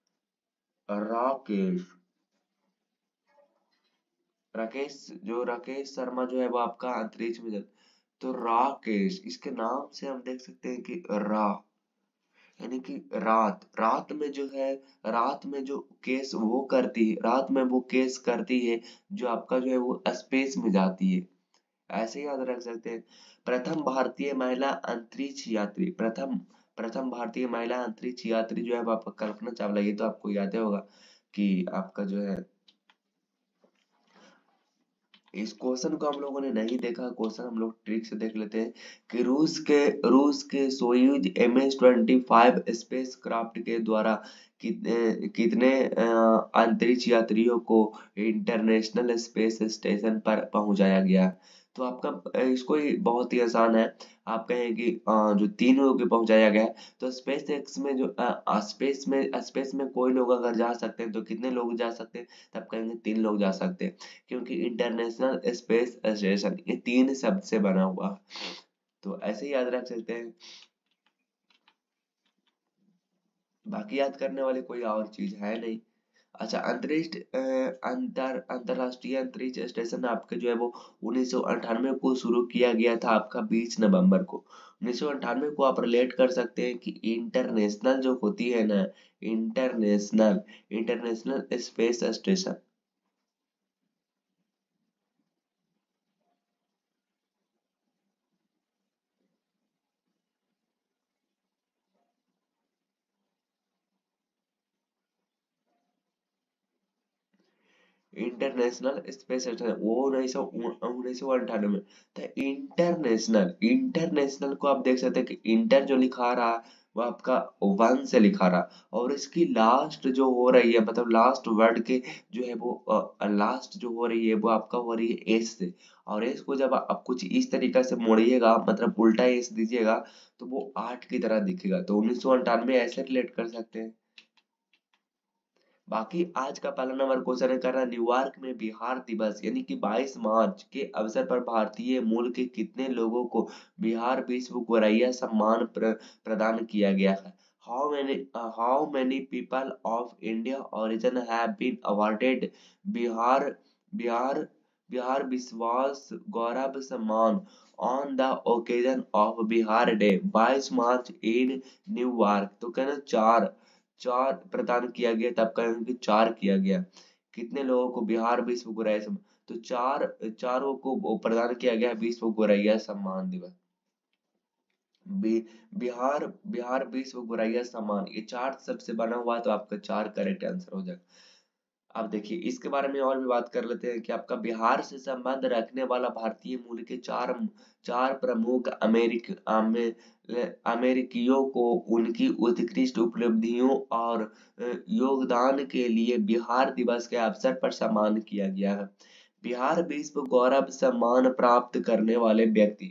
राकेश। राकेश जो राकेश शर्मा जो है वो आपका अंतरिक्ष में जा- तो राकेश इसके नाम से हम देख सकते हैं कि रा, यानी कि रात रात में जो है, रात में जो केस वो करती है, रात में वो केस करती है जो आपका जो है वो स्पेस में जाती है। ऐसे याद रख सकते हैं। प्रथम भारतीय महिला अंतरिक्ष यात्री, प्रथम प्रथम भारतीय महिला अंतरिक्ष यात्री जो है वो आपका कल्पना चावला। ये तो आपको याद ही होगा कि आपका जो है इस क्वेश्चन को हम लोगों ने नहीं देखा, क्वेश्चन हम लोग ट्रिक से देख लेते हैं कि रूस के रूस के Soyuz M S twenty five spacecraft के द्वारा कितने कितने अ, अंतरिक्ष यात्रियों को इंटरनेशनल स्पेस स्टेशन पर पहुंचाया गया। तो आपका अ, इसको ही बहुत ही आसान है। आप कहें कि अ, जो तीन लोगों को पहुंचाया गया है, तो स्पेस एक्स में जो स्पेस में स्पेस में कोई लोग अगर जा सकते हैं तो कितने लोग जा सकते हैं, तब कहेंगे तीन लोग जा सकते हैं, क्योंकि इंटरनेशनल स्पेस स्टेशन ये तीन शब्द से बना हुआ है। तो ऐसे ही याद रख सकते हैं, बाकी याद करने वाली कोई और चीज है नहीं। अच्छा, अंतरिक्ष अ, अंतर अंतरराष्ट्रीय अंतरिक्ष स्टेशन आपके जो है वो उन्नीस सौ अंठानवे को शुरू किया गया था, आपका बीस नवंबर को। उन्नीस सौ अंठानवे को आप रिलेट कर सकते हैं कि इंटरनेशनल जो होती है ना, international international space station. International space station वो उन्नीस सौ उन्नीस सौ अंठानवे में। तो इंटरनेशनल इंटरनेशनल को आप देख सकते हैं कि इंटर जो लिखा रहा वो आपका वन से लिखा रहा, और इसकी लास्ट जो हो रही है, मतलब लास्ट वर्ड के जो है वो लास्ट जो हो रही है वो आपका हो रही है एस से। और एस को जब आप कुछ इस तरीके से मोड़िएगा, मतलब उल्टा एस दीजिएगा, तो वो आठ की तरह दिखेगा। तो उन्नीस सौ अंठानवे ऐसे रिलेट कर सकते हैं। बाकी आज का पहला नंबर क्वेश्चन है, कर रहा है न्यूयॉर्क में बिहार दिवस यानी कि बाईस मार्च के अवसर पर भारतीय मूल के कितने लोगों को बिहार विश्व गौरैया सम्मान प्र, प्रदान किया गया है। How many how many people of India origin have been awarded Bihar Bihar Bihar Vishwas Gaurav Samman on the occasion of Bihar day बाईस मार्च इन न्यूयॉर्क। तो कहना चार चार प्रदान किया गया, तब कहेंगे कि चार किया गया। कितने लोगों को बिहार विश्व गौरैया सम्मान, तो चार चारों को वो प्रदान किया गया विश्व गौरैया सम्मान दिवस। बि, बिहार बिहार विश्व गौरैया सम्मान, ये चार सबसे बना हुआ है, तो आपका चार करेक्ट आंसर हो जाएगा। अब देखिए इसके बारे में और भी बात कर लेते हैं कि आपका बिहार से संबंध रखने वाला भारतीय मूल के चार चार प्रमुख अमेरिक अमे, अमेरिकियों को उनकी उत्कृष्ट उपलब्धियों और अ, योगदान के लिए बिहार दिवस के अवसर पर सम्मान किया गया है। बिहार विश्व गौरव सम्मान प्राप्त करने वाले व्यक्ति,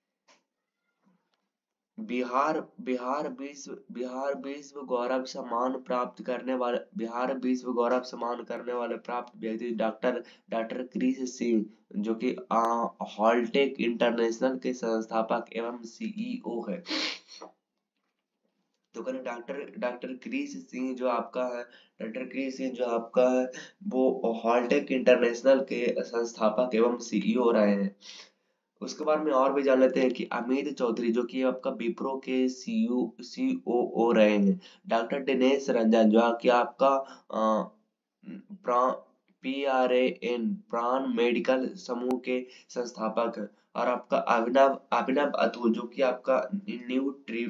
बिहार बिहार विश्व बिहार विश्व गौरव सम्मान प्राप्त करने वाले बिहार विश्व गौरव सम्मान करने वाले प्राप्त व्यक्ति डॉक्टर डॉक्टर क्रिस सिंह, जो कि हॉलटेक इंटरनेशनल के संस्थापक एवं सीईओ है। तो करें डॉक्टर डॉक्टर क्रिस सिंह जो आपका है, डॉक्टर क्रिस सिंह जो आपका है वो हॉलटेक इंटरनेशनल के संस्थापक एवं सीईओ रहे हैं। उसके बारे में और भी जान लेते हैं कि अमित चौधरी जो कि आपका विप्रो के सीयू सीओओ रहे हैं। डॉक्टर दिनेश रंजन जो कि आपका P R A N Pran medical समूह के संस्थापक हैं। और आपका अभिनव अभिनव अतुल जो कि आपका new tree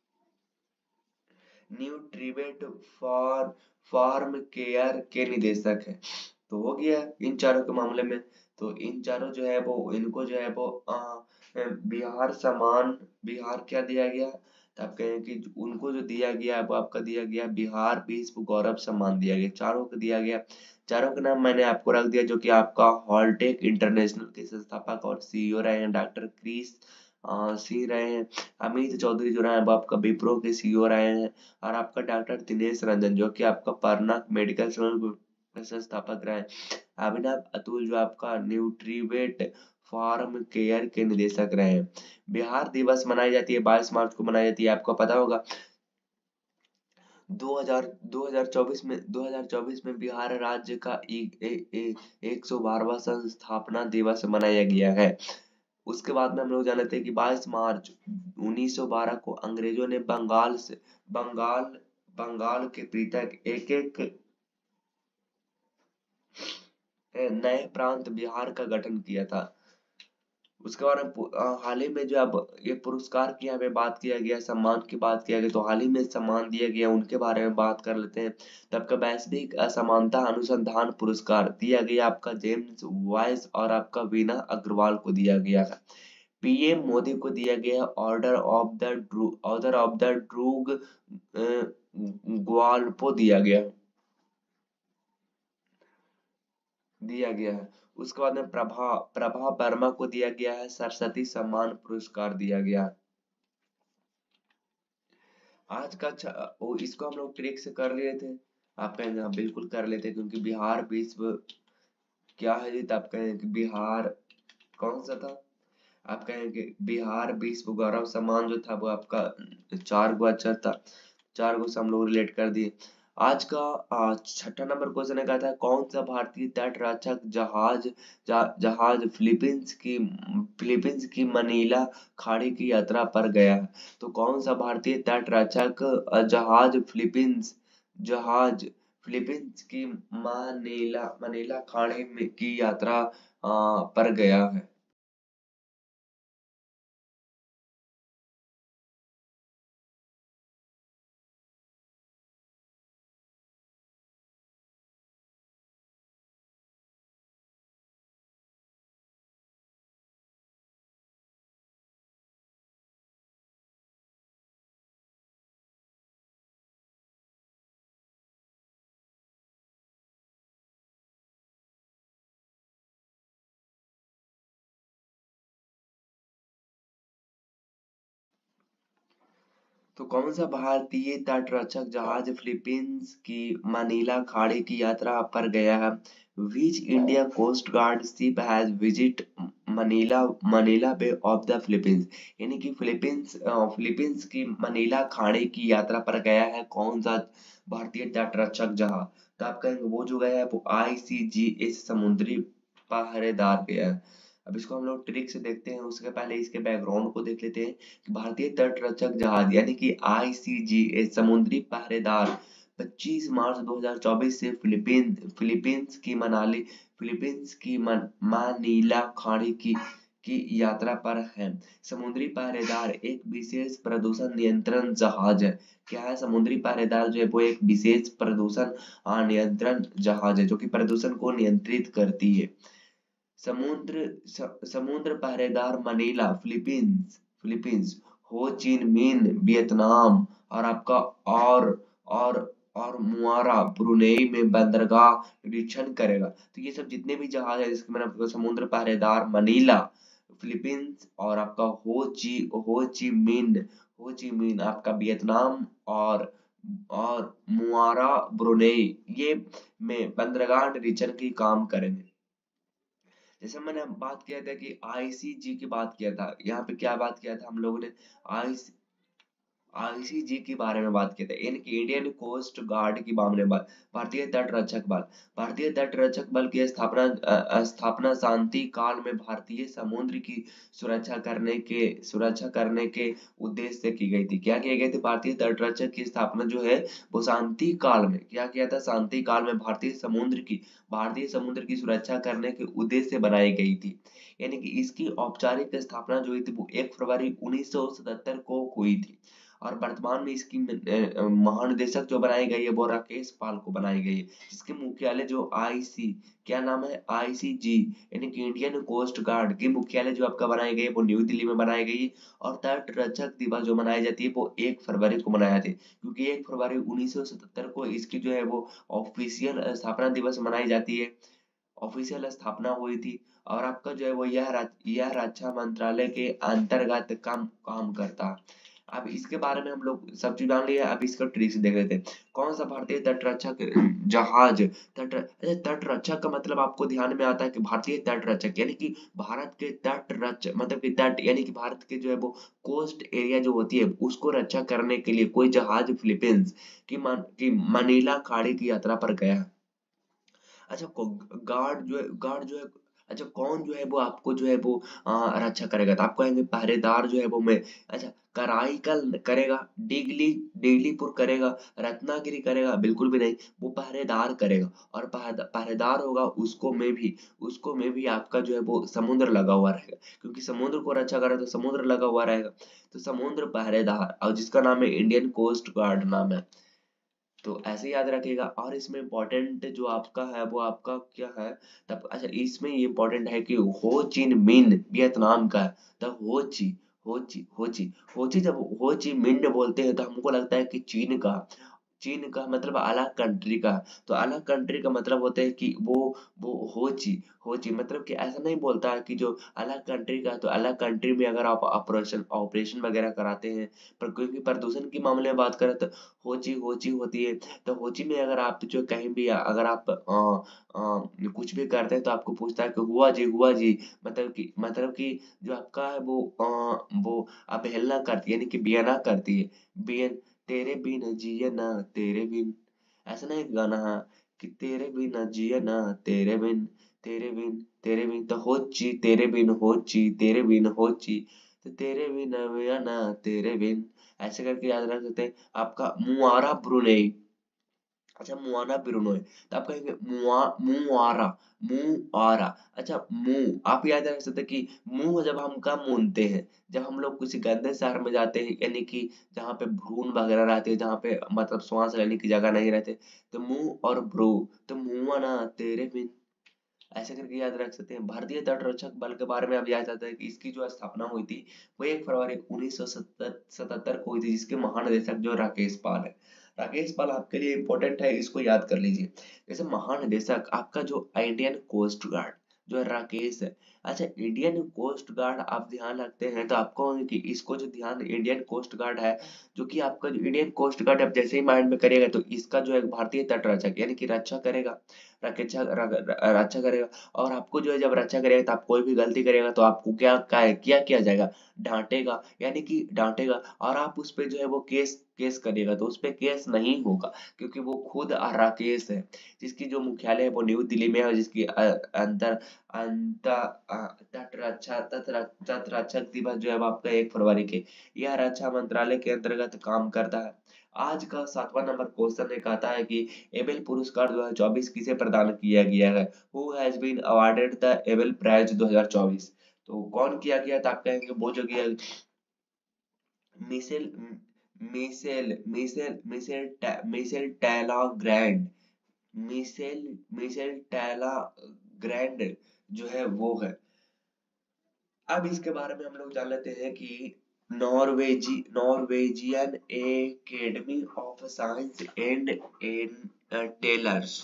new trivet for farm care के निदेशक है। तो हो गया इन चारों के मामले में। तो इन चारों जो है वो इनको जो है वो अ, बिहार सम्मान बिहार क्या दिया गया, तो आप कहें कि उनको जो दिया गया है वो आपका दिया गया बिहार विश्व गौरव सम्मान दिया गया, चारों को दिया गया। चारों का नाम मैंने आपको रख दिया, जो कि आपका हॉलटेक इंटरनेशनल के संस्थापक और सीईओ रहे हैं डॉक्टर क्रिस अ, सिंह रहे हैं। अमित चौधरी जो रहे हैं वो आपका विप्रो के सीईओ रहे हैं। और आपका डॉक्टर दिनेश रंजन जो कि आपका परना मेडिकल के संस्थापक रहे। अभिनव अतुल जो आपका न्यूट्रीवेट फार्म केयर के निदेशक रहे हैं। बिहार दिवस मनाई जाती है बाईस मार्च को मनाई जाती है, आपको पता होगा। दो हज़ार दो हज़ार चौबीस में दो हज़ार चौबीस में बिहार राज्य का एक ए, ए, एक सौ बारहवां संस्थापना दिवस मनाया गया है। उसके बाद में हम लोग जानते हैं कि बाईस मार्च उन्नीस सौ बारह को अंग्रेजों ने बंगाल से बंगाल बंगाल के पृथक एक एक नए प्रांत बिहार का गठन किया था। उसके बाद में पु- अ, हाल ही में जो अब ये पुरस्कार की यहाँ पे बात किया गया, सम्मान की बात किया गया, तो हाल ही में सम्मान दिया गया उनके बारे में बात कर लेते हैं। तो आपका वैश्विक असमानता अनुसंधान पुरस्कार दिया गया आपका जेम्स वाइस और आपका वीना अग्रवाल को दिया गया है। पीएम मोदी को दिया गया ऑर्डर ऑफ द ड्रू order of the Druk Gyalpo दिया गया दिया गया है। उसके बाद में प्रभा प्रभा वर्मा को दिया गया है सरस्वती सम्मान पुरस्कार दिया गया है। आज का अच्छा वो इसको हम लोग ट्रिक से कर लिए थे। आप कहेंगे हाँ बिल्कुल कर लेते क्योंकि बिहार विश्व क्या है जी, तो आप कहेंगे कि बिहार कौन सा था, आप कहेंगे बिहार विश्व गौरव सम्मान जो था वो आपका चार गो अक्षर था, चार गो से हम लोग रिलेट कर दिए। आज का आ, छठा नंबर क्वेश्चन है, कहता है कौन सा भारतीय तट रक्षक जहाज जा, जहाज फिलीपींस की फिलीपींस की मनीला खाड़ी की यात्रा पर गया है। तो कौन सा भारतीय तट रक्षक अ, जहाज फिलीपींस जहाज फिलीपींस की मनीला मनीला खाड़ी में की यात्रा आ, पर गया है। तो कौन सा भारतीय तटरक्षक जहाज फिलीपींस की मनीला खाड़ी की यात्रा पर गया है? Which India coast guard ship has visit Manila Manila bay of the Philippines, यानी कि फिलीपींस अ, फिलीपींस की मनीला खाड़ी की यात्रा पर गया है कौन सा भारतीय तटरक्षक जहाज? तो आप कहेंगे वो जो गया है वो आईसीजीएस समुद्री पहरेदार गया है। अब इसको हम लोग ट्रिक से देखते हैं, उसके पहले इसके बैकग्राउंड को देख लेते हैं। भारतीय तटरक्षक जहाज यानी कि आईसीजीएस समुद्री पहरेदार पच्चीस मार्च दो हज़ार चौबीस से फिलीपीन फिलीपींस की मनाली फिलीपींस की मन, मानीला खाड़ी की की यात्रा पर है। समुद्री पहरेदार एक विशेष प्रदूषण नियंत्रण जहाज है। क्या है? समुद्री पहरेदार जो है वो एक विशेष प्रदूषण आ, नियंत्रण जहाज है जो कि प्रदूषण को नियंत्रित करती है। समुद्र स- समुद्र पहरेदार मनीला फिलीपींस फिलीपींस हो चिन मिन वियतनाम और आपका और और और मुआरा ब्रुनेई में बंदरगाह निरीक्षण करेगा। तो ये सब जितने भी जहाज है जिसके मैंने आपको समुद्र पहरेदार मनीला फिलीपींस और आपका हो ची हो ची मिन हो ची मिन आपका वियतनाम और और मुआरा ब्रुनेई ये में बंदरगाह निरीक्षण की काम करेंगे। जैसे मैंने बात किया था कि आईसीजी की बात किया था, यहाँ पे क्या बात किया था हम लोगों ने? आई आईसीजी के बारे में बात किया था, यानी कि इंडियन कोस्ट गार्ड की मामले में बात। भारतीय तट रक्षक बल भारतीय तट रक्षक बल की स्थापना अ, अ, स्थापना शांति काल में भारतीय समुद्र की सुरक्षा करने के सुरक्षा करने के उद्देश्य से की गई थी। क्या किया गया थी? भारतीय तट रक्षक की स्थापना जो है वो शांति काल में क्या किया था? शांति काल में भारतीय समुद्र की भारतीय समुद्र की सुरक्षा करने के उद्देश्य से बनाई गई थी। यानी कि इसकी औपचारिक स्थापना जो हुई थी वो एक फरवरी उन्नीस सौ सतहत्तर को हुई थी। और वर्तमान में इसकी अ, अ, महानिदेशक जो बनाई गई है वो राकेश पाल को बनाई गई है, जिसके मुख्यालय जो आईसी क्या नाम है? आईसीजी यानी कि इंडियन कोस्ट गार्ड की मुख्यालय जो आपका बनाई गई है वो न्यू दिल्ली में बनाई गई है। और तट रक्षक दिवस जो मनाई जाती है वो एक फरवरी को मनाया जाती है, क्योंकि एक फरवरी उन्नीस सौ सतहत्तर को इसकी जो है वो ऑफिशियल स्थापना दिवस मनाई जाती है, ऑफिशियल स्थापना हुई थी। और आपका जो है वो यह राज, यह रक्षा मंत्रालय के अंतर्गत काम काम करता है। अब इसके बारे में हम लोग सब चीज जान लिया, अब इसका ट्रिक से देख लेते हैं। कौन सा भारतीय तटरक्षक जहाज तट अच्छा तट रक्षक का मतलब आपको ध्यान में आता है कि भारतीय तट रक्षक यानी कि भारत के तट रक्षक मतलब कि तट यानी कि भारत के जो है वो कोस्ट एरिया जो होती है उसको रक्षा करने के लिए कोई जहाज फिलीपींस की मन की मनीला खाड़ी की यात्रा पर गया। अच्छा को गार्ड जो है गार्ड जो है अच्छा कौन जो है वो आपको जो है वो आ, रक्षा करेगा, तो आपको कहेंगे पहरेदार जो है वो मैं। अच्छा कराईकल करेगा, डिगली डिगलीपुर करेगा, रत्नागिरी करेगा, बिल्कुल भी नहीं, वो पहरेदार करेगा। और पहरेदा- पहरेदार होगा उसको में भी, उसको में भी आपका जो है वो समुद्र लगा हुआ रहेगा, क्योंकि समुद्र को रक्षा करे तो समुद्र लगा हुआ रहेगा। तो समुद्र पहरेदार, और जिसका नाम है इंडियन कोस्ट गार्ड नाम है। तो ऐसे याद रखिएगा। और इसमें इम्पोर्टेंट जो आपका है वो आपका क्या है, तब अच्छा इसमें ये इम्पोर्टेंट है कि हो चिन मिन वियतनाम का है। तब हो ची हो ची हो ची हो ची जब हो ची मिन्ह बोलते हैं तो हमको लगता है कि चीन का, चीन का मतलब अलग कंट्री का। तो अलग कंट्री का मतलब होता है कि वो वो होची, होची मतलब कि ऐसा नहीं बोलता है कि जो अलग कंट्री का है, तो अलग कंट्री में अगर आप ऑपरेशन ऑपरेशन वगैरह कराते हैं, पर क्योंकि प्रदूषण के मामले में बात करें तो होची होची होती है। तो होची में अगर आप जो कहीं भी अगर आप अ, अ, कुछ भी करते हैं तो आपको पूछता है कि हुआ जी हुआ जी, मतलब कि मतलब कि जो आपका है वो अ, वो अवहेलना करती है, यानी कि बेअना करती है। बेन तेरे बिन जिए ना तेरे बिन, ऐसा ना एक गाना है कि तेरे बिन जिए ना तेरे बिन, तेरे बिन तेरे बिन तो होची तेरे बिन होची तेरे बिन होची, तो तेरे बिन जिए ना तेरे बिन, ऐसे करके याद रख सकते हैं। आपका मुआरा ब्रुनेई, अच्छा मुआना ब्रुनोई, तो आप कहेंगे मुआ मुआरा, मुआरा। अच्छा मुंह आप याद रख सकते हैं कि मुंह जब हम कब मूंदते हैं, जब हम लोग किसी गंदे शहर में जाते हैं, यानी कि जहाँ पे भ्रूण वगैरह रहते हैं, जहाँ पे मतलब श्वास लेने की जगह नहीं रहते, तो मुंह और भ्रू, तो मुआ ना तेरे बिन, ऐसे करके याद रख सकते हैं। भारतीय तटरक्षक बल के बारे में अब याद आता है कि इसकी जो स्थापना हुई थी वो एक फरवरी उन्नीस सौ सतहत्तर को हुई थी, जिसके महानिदेशक जो राकेश पाल है। राकेश पाल आपके लिए इंपॉर्टेंट है, इसको याद कर लीजिए। जैसे महानिदेशक आपका जो इंडियन कोस्ट गार्ड जो है राकेश है। अच्छा इंडियन कोस्ट गार्ड आप ध्यान रखते हैं तो आपको कि इसको जो ध्यान इंडियन कोस्ट गार्ड है, जो कि आपका जो इंडियन कोस्ट गार्ड आप जैसे ही माइंड में करिएगा तो इसका जो है भारतीय तटरक्षक यानी कि रक्षा करेगा, रक्षा रक्षा करेगा। और आपको जो है जब रक्षा करेगा तो आप कोई भी गलती करेगा तो आपको क्या क्या क्या किया जाएगा, डांटेगा, यानी कि डांटेगा। और आप उस पे जो है वो केस केस करिएगा तो उस पे केस नहीं होगा, क्योंकि वो खुद राकेश है, जिसकी जो मुख्यालय है वो न्यू दिल्ली में है, और जिसकी अ- अंतर अंतर अ, तट रक्षा तट रक्षा तट रक्षक दिवस जो है वो आपका एक फरवरी के, यह रक्षा मंत्रालय के अंतर्गत काम करता है। आज का सातवां नंबर क्वेश्चन एक आता है कि एबेल पुरस्कार दो हज़ार चौबीस किसे प्रदान किया गया है, who has been awarded the Abel prize दो हज़ार चौबीस। तो कौन किया गया था, आप कहेंगे वो जो किया, मिशेल मिशेल मिशेल मिशेल टा- Michel Talagrand, Michel Michel Talagrand जो है वो है। अब इसके बारे में हम लोग जान लेते हैं कि नॉर्वेजी Norwegian academy of science and in letters.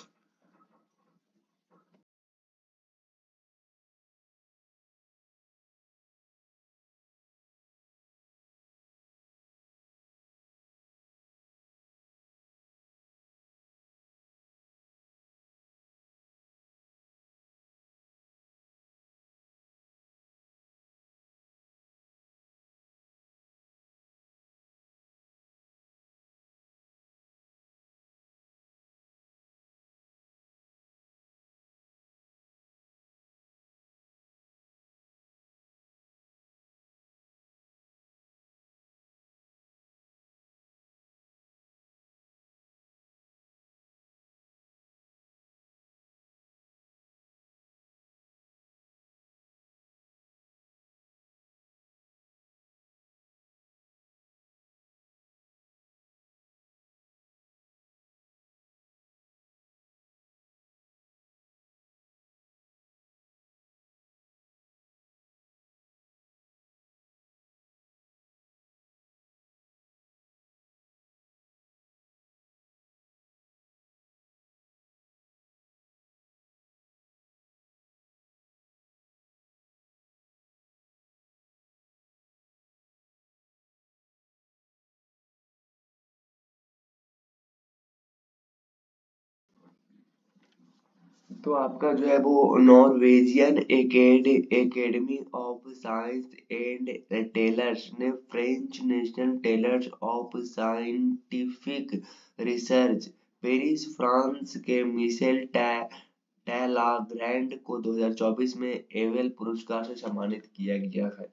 तो आपका जो है वो नॉर्वेजियन एकेड academy of science and letters ने French national tellers of scientific research Paris France के मिशेल टैलाग्रैंड को दो हज़ार चौबीस में एवेल पुरस्कार से सम्मानित किया गया है।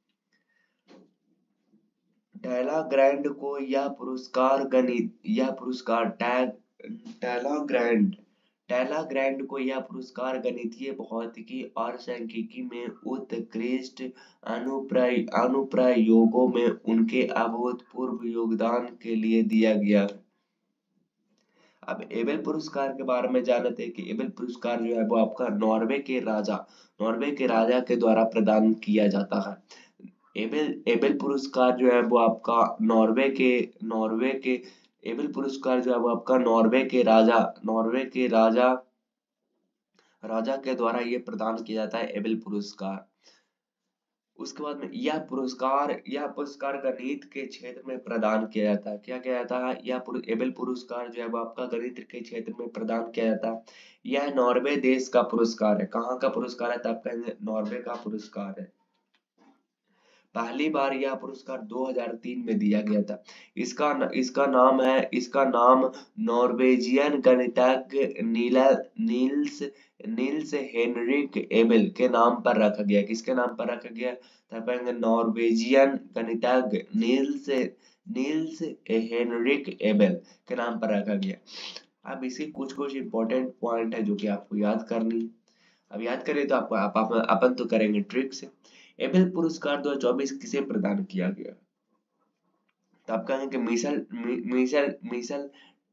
टैलाग्रैंड को यह पुरस्कार गणित यह पुरस्कार टैग टैलाग्रैंड टैलाग्रैंड को यह पुरस्कार गणितीय भौतिकी और सांख्यिकी में उत्कृष्ट अनुप्रय अनुप्रयोगों में उनके अभूतपूर्व योगदान के लिए दिया गया है। अब एबेल पुरस्कार के बारे में जानते हैं कि एबेल पुरस्कार जो है वो आपका नॉर्वे के राजा नॉर्वे के राजा के द्वारा प्रदान किया जाता है। एबेल एबेल पुरस्कार जो है वो आपका नॉर्वे के नॉर्वे के एबेल पुरस्कार जो है वो आपका नॉर्वे के राजा नॉर्वे के राजा राजा के द्वारा ये प्रदान किया जाता है एबेल पुरस्कार। उसके बाद में यह पुरस्कार यह पुरस्कार गणित के क्षेत्र में प्रदान किया जाता है। क्या किया जाता है? यह पुर, एबेल पुरस्कार जो है वो आपका गणित के क्षेत्र में प्रदान किया जाता है। यह नॉर्वे देश का पुरस्कार है। कहाँ का पुरस्कार है? तब कहेंगे नॉर्वे का पुरस्कार है। पहली बार यह पुरस्कार दो हज़ार तीन में दिया गया था। इसका इसका नाम है इसका नाम नॉर्वेजियन गणितज्ञ नीला नील्स नील्स हेनरिक एबेल के नाम पर रखा गया। किसके नाम पर रखा गया? तब कहेंगे नॉर्वेजियन गणितज्ञ नील्स नील्स हेनरिक एबेल के नाम पर रखा गया। अब इसके कुछ कुछ इंपॉर्टेंट पॉइंट है जो कि आपको याद करनी है। अब याद करें तो आपको आप, आप, अपन तो करेंगे ट्रिक से। एबेल पुरस्कार दो हज़ार चौबीस किसे प्रदान किया गया? तो आप कहेंगे कि मिशेल मिशेल मिशेल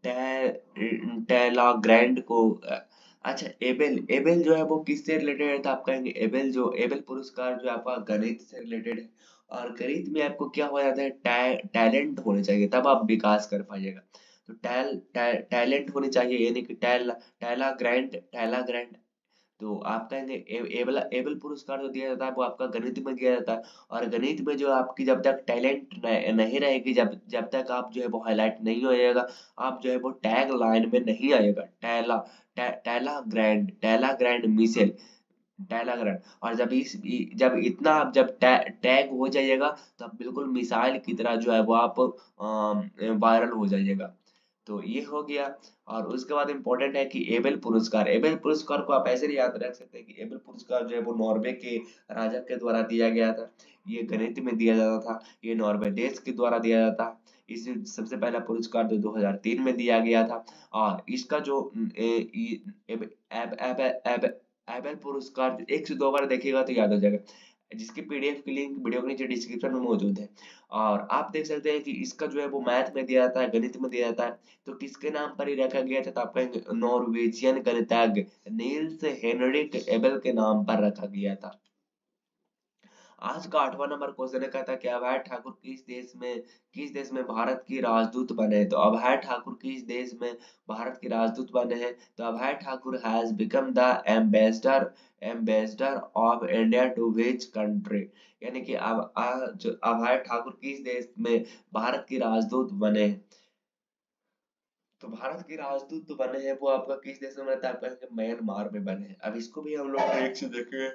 टैलाग्रैंड को। अच्छा, एबेल एबेल जो है वो किससे रिलेटेड है? तो आप कहेंगे एबेल जो एबेल पुरस्कार जो आपका गणित से रिलेटेड है। और गणित में आपको क्या हो जाता है? टैलेंट होने चाहिए, तब आप विकास कर पाइएगा। तो टैल टैलेंट होनी चाहिए, यानी कि टैल टैलाग्रैंड टैलाग्रैंड तो आप कहेंगे एबेल एबेल पुरस्कार जो दिया जाता है वो आपका गणित में दिया जाता है। और गणित में जो आपकी जब तक टैलेंट नहीं रहेगी, जब जब तक आप जो है वो हाईलाइट नहीं होएगा, आप जो है वो टैग लाइन में नहीं आएगा। टैला टै, Talagrand Talagrand Michel Talagrand. और जब इस जब इतना आप जब टै, टैग हो जाइएगा तो आप बिल्कुल मिसाइल की तरह जो है वो आप वायरल हो जाइएगा। तो ये हो गया। और उसके बाद इम्पोर्टेंट है कि एबेल पुरस्कार एबेल पुरस्कार को आप ऐसे भी याद रख सकते हैं कि एबेल पुरस्कार जो है वो नॉर्वे के राजा के द्वारा दिया गया था। ये गणित में दिया जाता था। ये नॉर्वे देश के द्वारा दिया जाता है। इस सबसे पहला पुरस्कार तो दो हज़ार तीन में दिया गया था। और इसका जो ए, एब, एब, एब, एब, एबेल पुरस्कार एक से दो बार देखिएगा तो याद हो जाएगा, जिसकी पीडीएफ की लिंक वीडियो के नीचे डिस्क्रिप्शन में मौजूद है। और आप देख सकते हैं कि इसका जो है वो मैथ में दिया जाता है, गणित में दिया जाता है। तो किसके नाम पर ही रखा गया था? तो आप कहेंगे नॉर्वेजियन गणितज्ञ नील्स हेनरिक एबेल के नाम पर रखा गया था। आज का आठवां नंबर क्वेश्चन है, कहता है कि अभय ठाकुर किस देश में किस देश में भारत की राजदूत बने? तो अभय ठाकुर किस देश में भारत के राजदूत बने हैं? तो Abhay Thakur has become the ambassador ambassador of India to which country? यानी कि अब आज अभय ठाकुर किस देश में भारत की राजदूत बने हैं? तो भारत के राजदूत तो बने हैं वो आपका किस देश में बने? आप कहेंगे म्यांमार में बने हैं। अब इसको भी हम लोग एक से देखेंगे।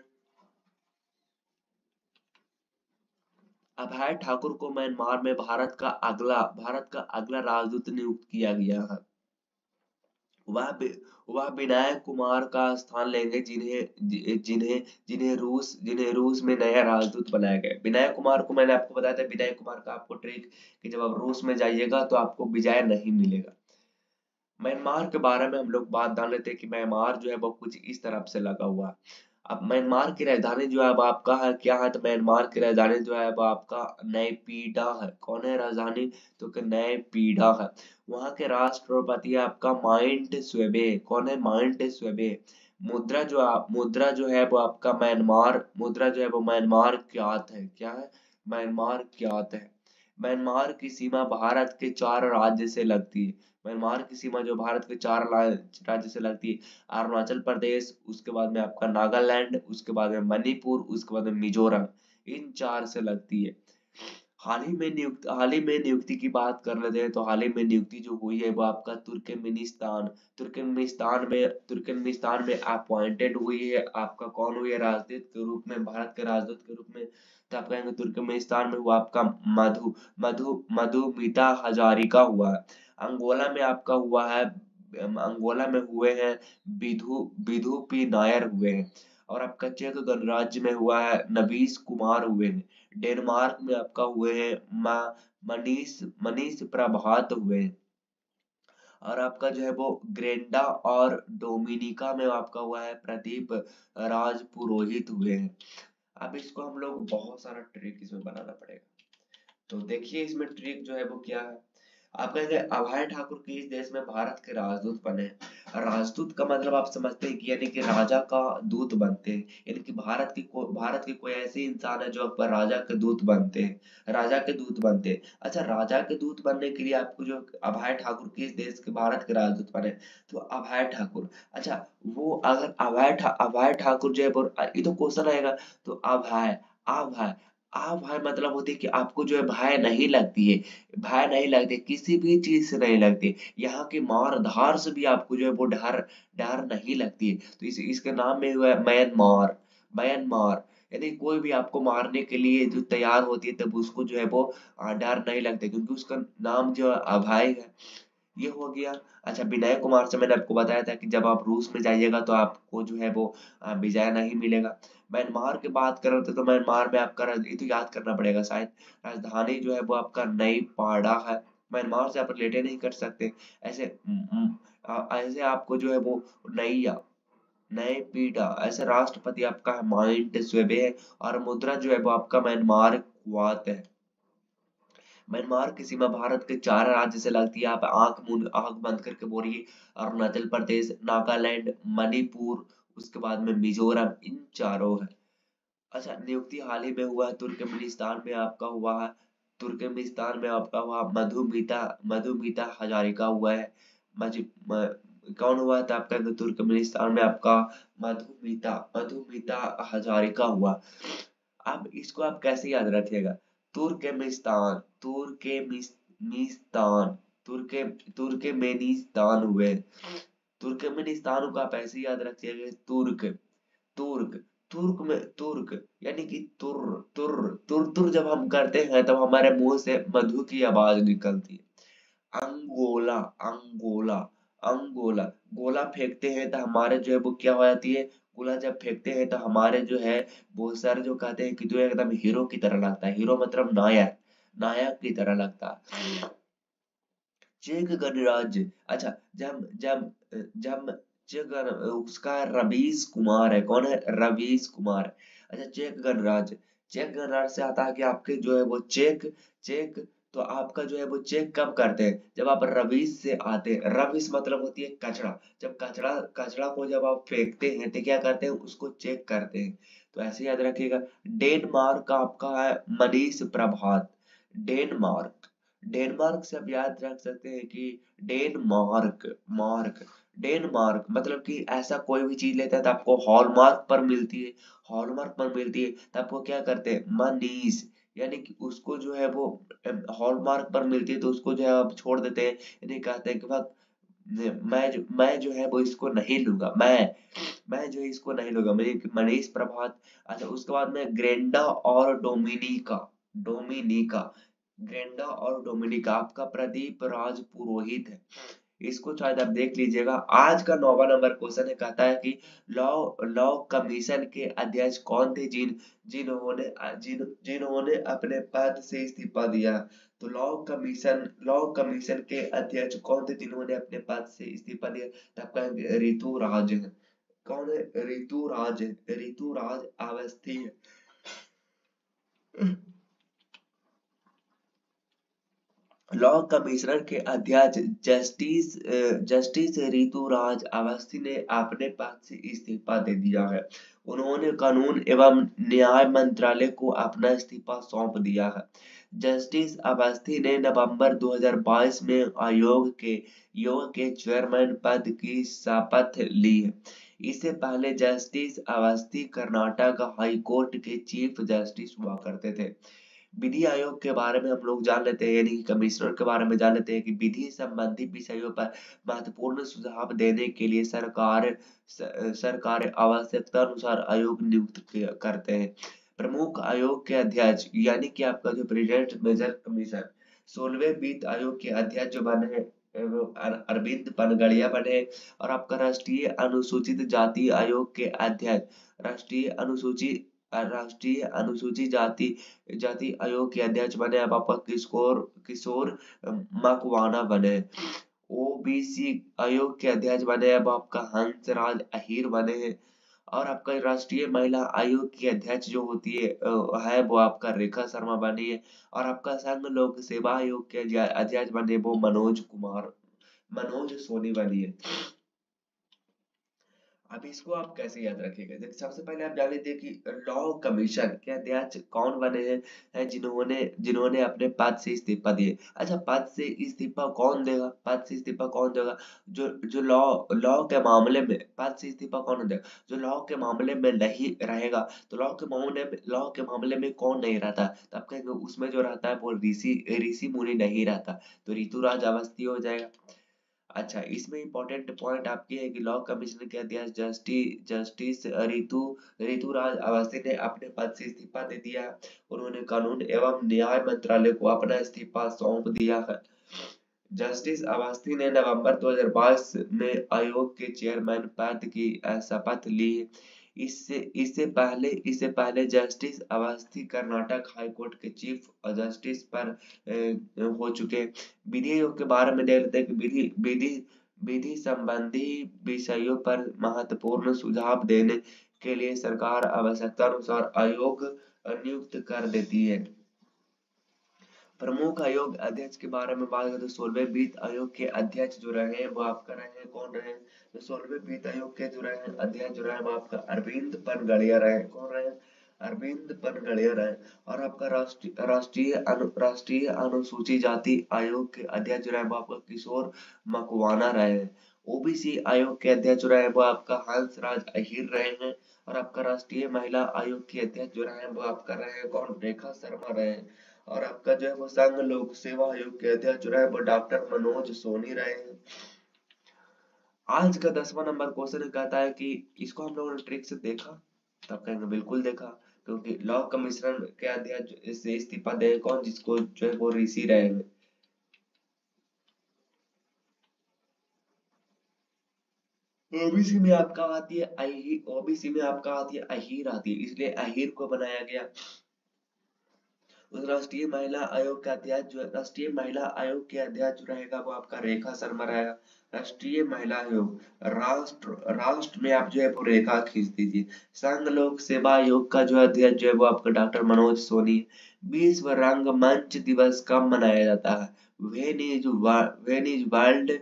अभय ठाकुर को म्यांमार में भारत का अगला भारत का अगला राजदूत नियुक्त किया गया है। वह वह विनायक कुमार का स्थान लेंगे, जिन्हें जिन्हें जिन्हें रूस जिन्हें रूस में नया राजदूत बनाया गया। विनायक कुमार को मैंने आपको बताया था, विनायक कुमार का आपको ट्रिक कि जब आप रूस में जाइएगा तो आपको विजय नहीं मिलेगा। म्यांमार के बारे में हम लोग बात जान लेते हैं कि म्यांमार जो है वो कुछ इस तरफ से लगा हुआ है। अब म्यांमार की राजधानी जो है वो आपका है क्या है? तो म्यांमार की राजधानी जो है वो आपका नयपीडा है। कौन है राजधानी? तो कि नयपीडा है। वहाँ के राष्ट्रपति है आपका माइंट स्वेबे। कौन है? माइंट स्वेबे। मुद्रा जो आप मुद्रा जो है वो आपका म्यांमार मुद्रा जो है वो म्यांमार क्यात है। क्या है? म्यांमार क्यात है। म्यांमार की सीमा भारत के चार राज्य से लगती है। म्यांमार की सीमा जो भारत के चार राज्य से लगती है, अरुणाचल प्रदेश, उसके बाद में आपका नागालैंड, उसके बाद में मणिपुर, उसके बाद में मिजोरम, इन चार से लगती है। हाल ही में नियुक्त हाल ही में नियुक्ति की बात कर लेते हैं। तो हाल ही में नियुक्ति जो हुई है वो आपका तुर्कमेनिस्तान तुर्कमेनिस्तान में तुर्कमेनिस्तान में अपॉइंटेड हुई है। आपका कौन हुई है? राजदूत के रूप में, भारत के राजदूत के रूप में। तो आप कहेंगे तुर्कमेनिस्तान में हुआ आपका मधु मधु मधुमिता हजारिका हुआ है। अंगोला में आपका हुआ है अंगोला में हुए हैं विधु विधु पी नायर हुए हैं, और आपका चेक गणराज्य में हुआ है नवीस कुमार हुए हैं, डेनमार्क में आपका हुए हैं मा- मनीष मनीष प्रभात हुए हैं, और आपका जो है वो ग्रेंडा और डोमिनिका में आपका हुआ है प्रदीप राज पुरोहित हुए हैं। अब इसको हम लोग बहुत सारा ट्रिक इसमें बनाना पड़ेगा। तो देखिए इसमें ट्रिक जो है वो क्या है। आप कहेंगे अभय ठाकुर किस देश में भारत के राजदूत बने हैं। राजदूत का मतलब आप समझते हैं कि यानी कि राजा का दूत बनते हैं, यानी कि भारत की को, भारत के कोई ऐसे इंसान है जो पर राजा के दूत बनते हैं, राजा के दूत बनते हैं। अच्छा, राजा के दूत बनने के लिए आपको जो अभय ठाकुर किस देश के भारत के राजदूत बने, तो अभय ठाकुर। अच्छा, वो अगर अभय ठा, अभय ठाकुर जो है वो, ये तो क्वेश्चन आएगा, तो अभय अभय अभय मतलब होती है कि आपको जो है भय नहीं लगती है, भय नहीं लगती, किसी भी चीज से नहीं लगती, यहाँ की मार धार से भी आपको जो है वो डर डर नहीं लगती है। तो इस इसके नाम में हुआ है म्यांमार। म्यांमार यानी कोई भी आपको मारने के लिए जो तैयार होती है तब उसको जो है वो आ, डर नहीं लगता, क्योंकि उसका नाम जो है अभय है। ये हो गया। अच्छा, विनय कुमार से मैंने आपको बताया था कि जब आप रूस में जाइएगा तो आपको जो है वो आ, वीजा नहीं मिलेगा। म्यांमार की बात कर रहे थे, तो म्यांमार में आपका राज- ये तो याद करना पड़ेगा शायद, राजधानी जो है वो आपका नई पाड़ा है। म्यांमार से आप रिलेटेड नहीं कर सकते ऐसे। म- म- आ- ऐसे आपको जो है वो नैया नए पीड़ा, ऐसे राष्ट्रपति आपका है माइंट स्वेबे है, और मुद्रा जो है वो आपका म्यांमार क्वात है। म्यांमार की सीमा भारत के चार राज्य से लगती है। आप आंख मूंद आंख बंद करके बोलिए, अरुणाचल प्रदेश, नागालैंड, मणिपुर, उसके बाद में मिजोरम, इन चारों है। अच्छा, नियुक्ति हाल ही में हुआ है तुर्कमेनिस्तान में आपका हुआ है, तुर्कमेनिस्तान में आपका हुआ मधुमिता मधुमिता हजारिका हुआ है। मज, म, कौन हुआ था आपका तुर्कमेनिस्तान में आपका मधुमिता मधुमिता हजारिका हुआ। अब इसको आप कैसे याद रखिएगा, तुर्कमेनिस्तान तुर्कमेनिस्तान तुर्के तुर्कमेनिस्तान हुए, तुर्कमेनिस्तान को आप ऐसे याद रखिएगा, तुर्क तुर्क तुर्क में तुर्क यानी कि तुर तुर तुर तुर जब हम करते हैं तब हमारे मुंह से मधु की आवाज निकलती है। अंगोला अंगोला अंगोला गोला फेंकते हैं तो हमारे जो है वो क्या हो जाती है, गोला जब फेंकते हैं तो हमारे जो है वो सर जो कहते हैं कि तो एकदम हीरो की तरह लगता है, हीरो मतलब नायक, नायक की तरह लगता है। चेक गणराज्य। अच्छा, जब जब जब चेक गण उसका रवीश कुमार है, कौन है, रवीश कुमार। अच्छा, चेक गणराज्य, चेक गणराज्य से आता है कि आपके जो है वो चेक चेक तो आपका जो है वो चेक कब करते हैं, जब आप रवीश से आते हैं। रवीश मतलब होती है कचरा, जब कचरा कचरा को जब आप फेंकते हैं तो क्या करते हैं, उसको चेक करते हैं। तो ऐसे याद रखिएगा। डेनमार्क का आपका है मनीष प्रभात। डेनमार्क डेनमार्क से आप याद रख सकते हैं कि डेनमार्क मार्क डेनमार्क मतलब कि ऐसा कोई भी चीज लेते हैं तो आपको हॉलमार्क पर मिलती है, हॉलमार्क पर मिलती है तो आपको क्या करते हैं, मनीष, यानी कि उसको जो है वो हॉलमार्क पर मिलती है तो उसको जो है आप छोड़ देते हैं, यानी कहते हैं कि भाग मैं जो मैं जो है वो इसको नहीं लूंगा, मैं मैं जो है इसको नहीं लूंगा, मुझे मनीष प्रभात। अच्छा, उसके बाद में ग्रेंडा और डोमिनिका डोमिनिका ग्रेंडा और डोमिनिका आपका प्रदीप राज पुरोहित है। इसको शायद आप देख लीजिएगा। आज का नौवा नंबर क्वेश्चन है, कहता है कि लॉ लॉ कमीशन के अध्यक्ष कौन थे जिन जिन्होंने जिन जिन्होंने अपने पद से इस्तीफा दिया। तो लॉ कमीशन लॉ कमीशन के अध्यक्ष कौन थे जिन्होंने अपने पद से इस्तीफा दिया, तो आपका ऋतु राज है। कौन है, ऋतु राज है, ऋतु राज अवस्थी है। लॉ कमिश्नर के अध्यक्ष justice uh, justice Rituraj Awasthi ने अपने पद से इस्तीफा दे दिया है। उन्होंने कानून एवं न्याय मंत्रालय को अपना इस्तीफा सौंप दिया है। जस्टिस अवस्थी ने नवंबर दो हज़ार बाईस में आयोग के योग के चेयरमैन पद की शपथ ली है। इससे पहले justice Awasthi Karnataka high court के चीफ जस्टिस हुआ करते थे। विधि आयोग के बारे में हम लोग जान लेते हैं, यानी कि कमिश्नर के बारे में जान लेते हैं कि विधि संबंधी विषयों पर महत्वपूर्ण सुझाव देने के लिए सरकार स- सरकार आवश्यकता अनुसार आयोग नियुक्त किया- करते हैं। प्रमुख आयोग के अध्यक्ष यानी कि आपका जो प्रेसिडेंट मेजर कमीशन, सोलहवें वित्त आयोग के अध्यक्ष जो बने हैं अर- अरविंद पनगड़िया बने। और आपका राष्ट्रीय अनुसूचित जाति आयोग के अध्यक्ष, राष्ट्रीय अनुसूची राष्ट्रीय अनुसूचित जाति जाति आयोग के अध्यक्ष बने अब आपका किशोर किशोर मकवाना बने। ओबीसी आयोग के अध्यक्ष बने अब आपका हंसराज अहीर बने हैं। और आपका राष्ट्रीय महिला आयोग की अध्यक्ष जो होती है अ, है वो आपका रेखा शर्मा बनी है। और आपका संघ लोक सेवा आयोग के अध्य- अध्यक्ष बने वो मनोज कुमार मनोज सोनी बनी है। अब इसको आप कैसे याद रखेंगे? देखिए सबसे पहले आप जान लीजिए कि लॉ कमीशन के अध्यक्ष कौन बने हैं, हैं जिन्होंने जिन्होंने अपने पद से इस्तीफा दिए। अच्छा, पद से इस्तीफा कौन देगा? पद से इस्तीफा कौन देगा? जो जो लॉ लॉ के मामले में पद से इस्तीफा कौन देगा? जो लॉ के मामले में नहीं रहेगा। तो लॉ के मामले में लॉ के मामले में कौन नहीं रहता? तो आप कहेंगे उसमें जो रहता है वो ऋषि ऋषि मुनि नहीं रहता, तो ऋतुराज अवस्थी हो जाएगा। अच्छा, इसमें इम्पोर्टेंट पॉइंट आपके है कि लॉ कमिश्नर के अध्यक्ष जस्टिस जस्टिस ऋतु ऋतुराज अवस्थी ने अपने पद से इस्तीफा दे दिया। उन्होंने कानून एवं न्याय मंत्रालय को अपना इस्तीफा सौंप दिया है। जस्टिस अवस्थी ने नवंबर दो हज़ार बाईस में आयोग के चेयरमैन पद की अ, शपथ ली। इससे इससे पहले इससे पहले justice Awasthi Karnataka high court के चीफ जस्टिस पर अ, हो चुके। विधि आयोग के बारे में देख लेते हैं कि विधि विधि विधि संबंधी विषयों पर महत्वपूर्ण सुझाव देने के लिए सरकार आवश्यकता अनुसार आयोग नियुक्त कर देती है। प्रमुख आयोग अध्यक्ष के बारे में बात करें तो सोलहवें वित्त आयोग के अध्यक्ष जो रहे हैं वो आपका रहे हैं, कौन रहे? तो सोलहवें वित्त आयोग के जो रहे हैं अध्यक्ष जो रहे हैं वो आपका अरविंद पनगड़िया रहे। कौन रहे? अरविंद पनगड़िया रहे। और आपका राष्ट्रीय राष्ट्रीय अनु राष्ट्रीय अनुसूचित जाति आयोग के अध्यक्ष जो रहे हैं वो आपका किशोर मकवाना रहे हैं। ओबीसी आयोग के अध्यक्ष जो रहे हैं वो आपका हंसराज अहीर रहे हैं। और आपका राष्ट्रीय महिला आयोग के अध्यक्ष जो रहे हैं वो आपका रहे हैं, कौन? रेखा शर्मा रहे हैं। और आपका जो है वो संघ लोक सेवा आयोग के अध्यक्ष जो है वो डॉक्टर मनोज सोनी रहे हैं। आज का दसवां नंबर क्वेश्चन कहता है कि इसको हम लोगों ने ट्रिक से देखा, तब कहेंगे बिल्कुल देखा, क्योंकि लॉ कमिश्नर के अध्यक्ष से इस्तीफा दे कौन, जिसको जो है वो ऋषि रहेंगे। ओबीसी में आपका आती है अही ओबीसी में आपका आती है अहीर आती है, इसलिए अहीर को बनाया गया। राष्ट्रीय महिला आयोग का अध्यक्ष जो राष्ट्रीय महिला आयोग के अध्यक्ष जो रहेगा वो आपका रेखा शर्मा रहेगा। राष्ट्रीय महिला आयोग राष्ट्र राष्ट्र में आप जो है वो रेखा खींच दीजिए। संघ लोक सेवा आयोग का जो अध्यक्ष जो है वो आपका डॉक्टर मनोज सोनी। विश्व रंगमंच दिवस कब मनाया जाता है? When is when is world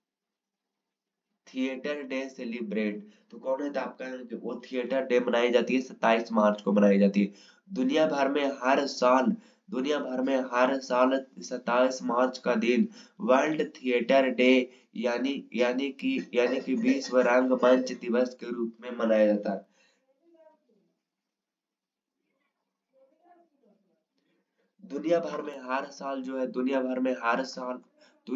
theatre day celebrate? तो कौन है? तो आपका है कि वो थिएटर डे मनाई जाती है सत्ताईस मार्च को मनाई जाती है। दुनिया भर में हर साल दुनिया भर में हर साल सत्ताईस मार्च का दिन वर्ल्ड थिएटर डे यानी यानी कि यानी कि विश्व रंगमंच दिवस के रूप में मनाया जाता है। दुनिया भर में हर साल जो है दुनिया भर में हर साल दु,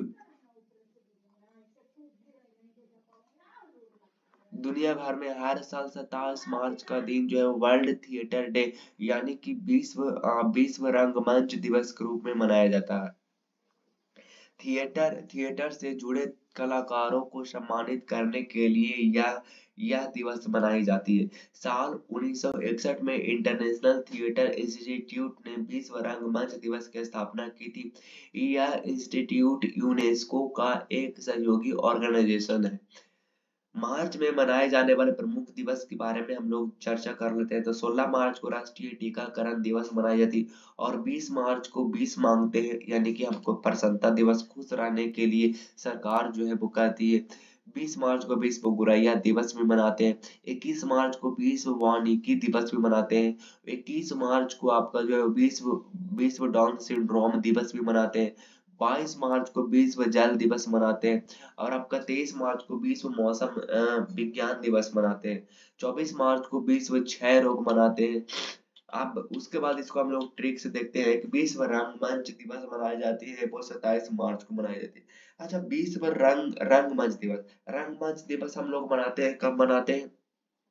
दुनिया भर में हर साल सत्ताईस मार्च का दिन जो है वर्ल्ड थिएटर डे यानी कि विश्व अ, विश्व रंगमंच दिवस के रूप में मनाया जाता है। थिएटर थिएटर से जुड़े कलाकारों को सम्मानित करने के लिए यह यह दिवस मनाई जाती है। साल उन्नीस सौ इकसठ में इंटरनेशनल थिएटर इंस्टीट्यूट ने विश्व रंगमंच दिवस की स्थापना की थी। यह इंस्टीट्यूट यूनेस्को का एक सहयोगी ऑर्गेनाइजेशन है। मार्च में मनाए जाने वाले प्रमुख दिवस के बारे में हम लोग चर्चा कर लेते हैं। तो सोलह मार्च को राष्ट्रीय टीकाकरण दिवस मनाई जाती है। और बीस मार्च को बीस मांगते हैं यानी कि हमको प्रसन्नता दिवस, खुश रहने के लिए सरकार जो है वो कहती है। बीस मार्च को विश्व गुरैया दिवस भी मनाते हैं। इक्कीस मार्च को विश्व वानिकी दिवस भी मनाते हैं। इक्कीस मार्च को आपका जो है विश्व विश्व डाउन सिंड्रोम दिवस भी मनाते हैं। बाईस मार्च को विश्व जल दिवस मनाते हैं। और आपका तेईस मार्च को विश्व मौसम अ, विज्ञान दिवस मनाते हैं। चौबीस मार्च को विश्व क्षय रोग मनाते हैं। अब उसके बाद इसको हम लोग ट्रिक से देखते हैं कि विश्व रंगमंच दिवस मनाई जाती है वो सत्ताईस मार्च को मनाई जाती है। अच्छा, विश्व रंग रंगमंच दिवस रंगमंच दिवस हम लोग मनाते हैं, कब मनाते हैं?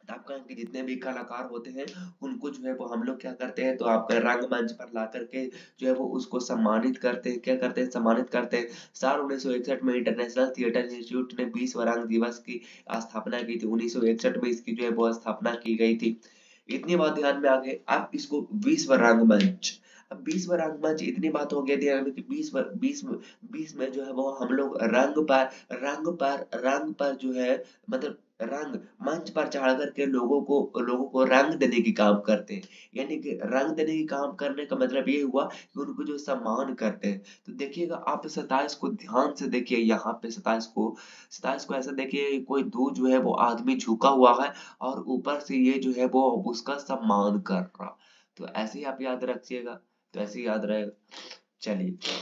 आप कहें कि जितने भी कलाकार होते हैं उनको जो है वो हम लोग क्या करते हैं, तो आपका रंगमंच पर ला करके जो है वो उसको सम्मानित करते हैं, क्या करते हैं, सम्मानित करते हैं। साल उन्नीस सौ इकसठ में इंटरनेशनल थिएटर इंस्टीट्यूट ने विश्व रंग दिवस की स्थापना की थी। उन्नीस सौ इकसठ में इसकी जो है वो स्थापना की गई थी। इतनी बात ध्यान में आ गई। अब इसको विश्व रंगमंच, अब विश्व रंगमंच इतनी बात हो गई ध्यान में कि बीस बीस बीस में जो है वो हम लोग रंग पर रंग पर रंग पर जो है मतलब रंग मंच पर चढ़ करके लोगों को लोगों को रंग देने की काम करते हैं। यानी कि रंग देने की काम करने का मतलब ये हुआ कि उनको जो सम्मान करते हैं। तो देखिएगा आप सत्ताईस को ध्यान से देखिए, यहाँ पे सत्ताईस को सत्ताईस को ऐसा देखिए कोई दूर जो है वो आदमी झुका हुआ है और ऊपर से ये जो है वो उसका सम्मान कर रहा। तो ऐसे ही आप याद रखिएगा, तो ऐसे ही याद रहेगा। चलिए,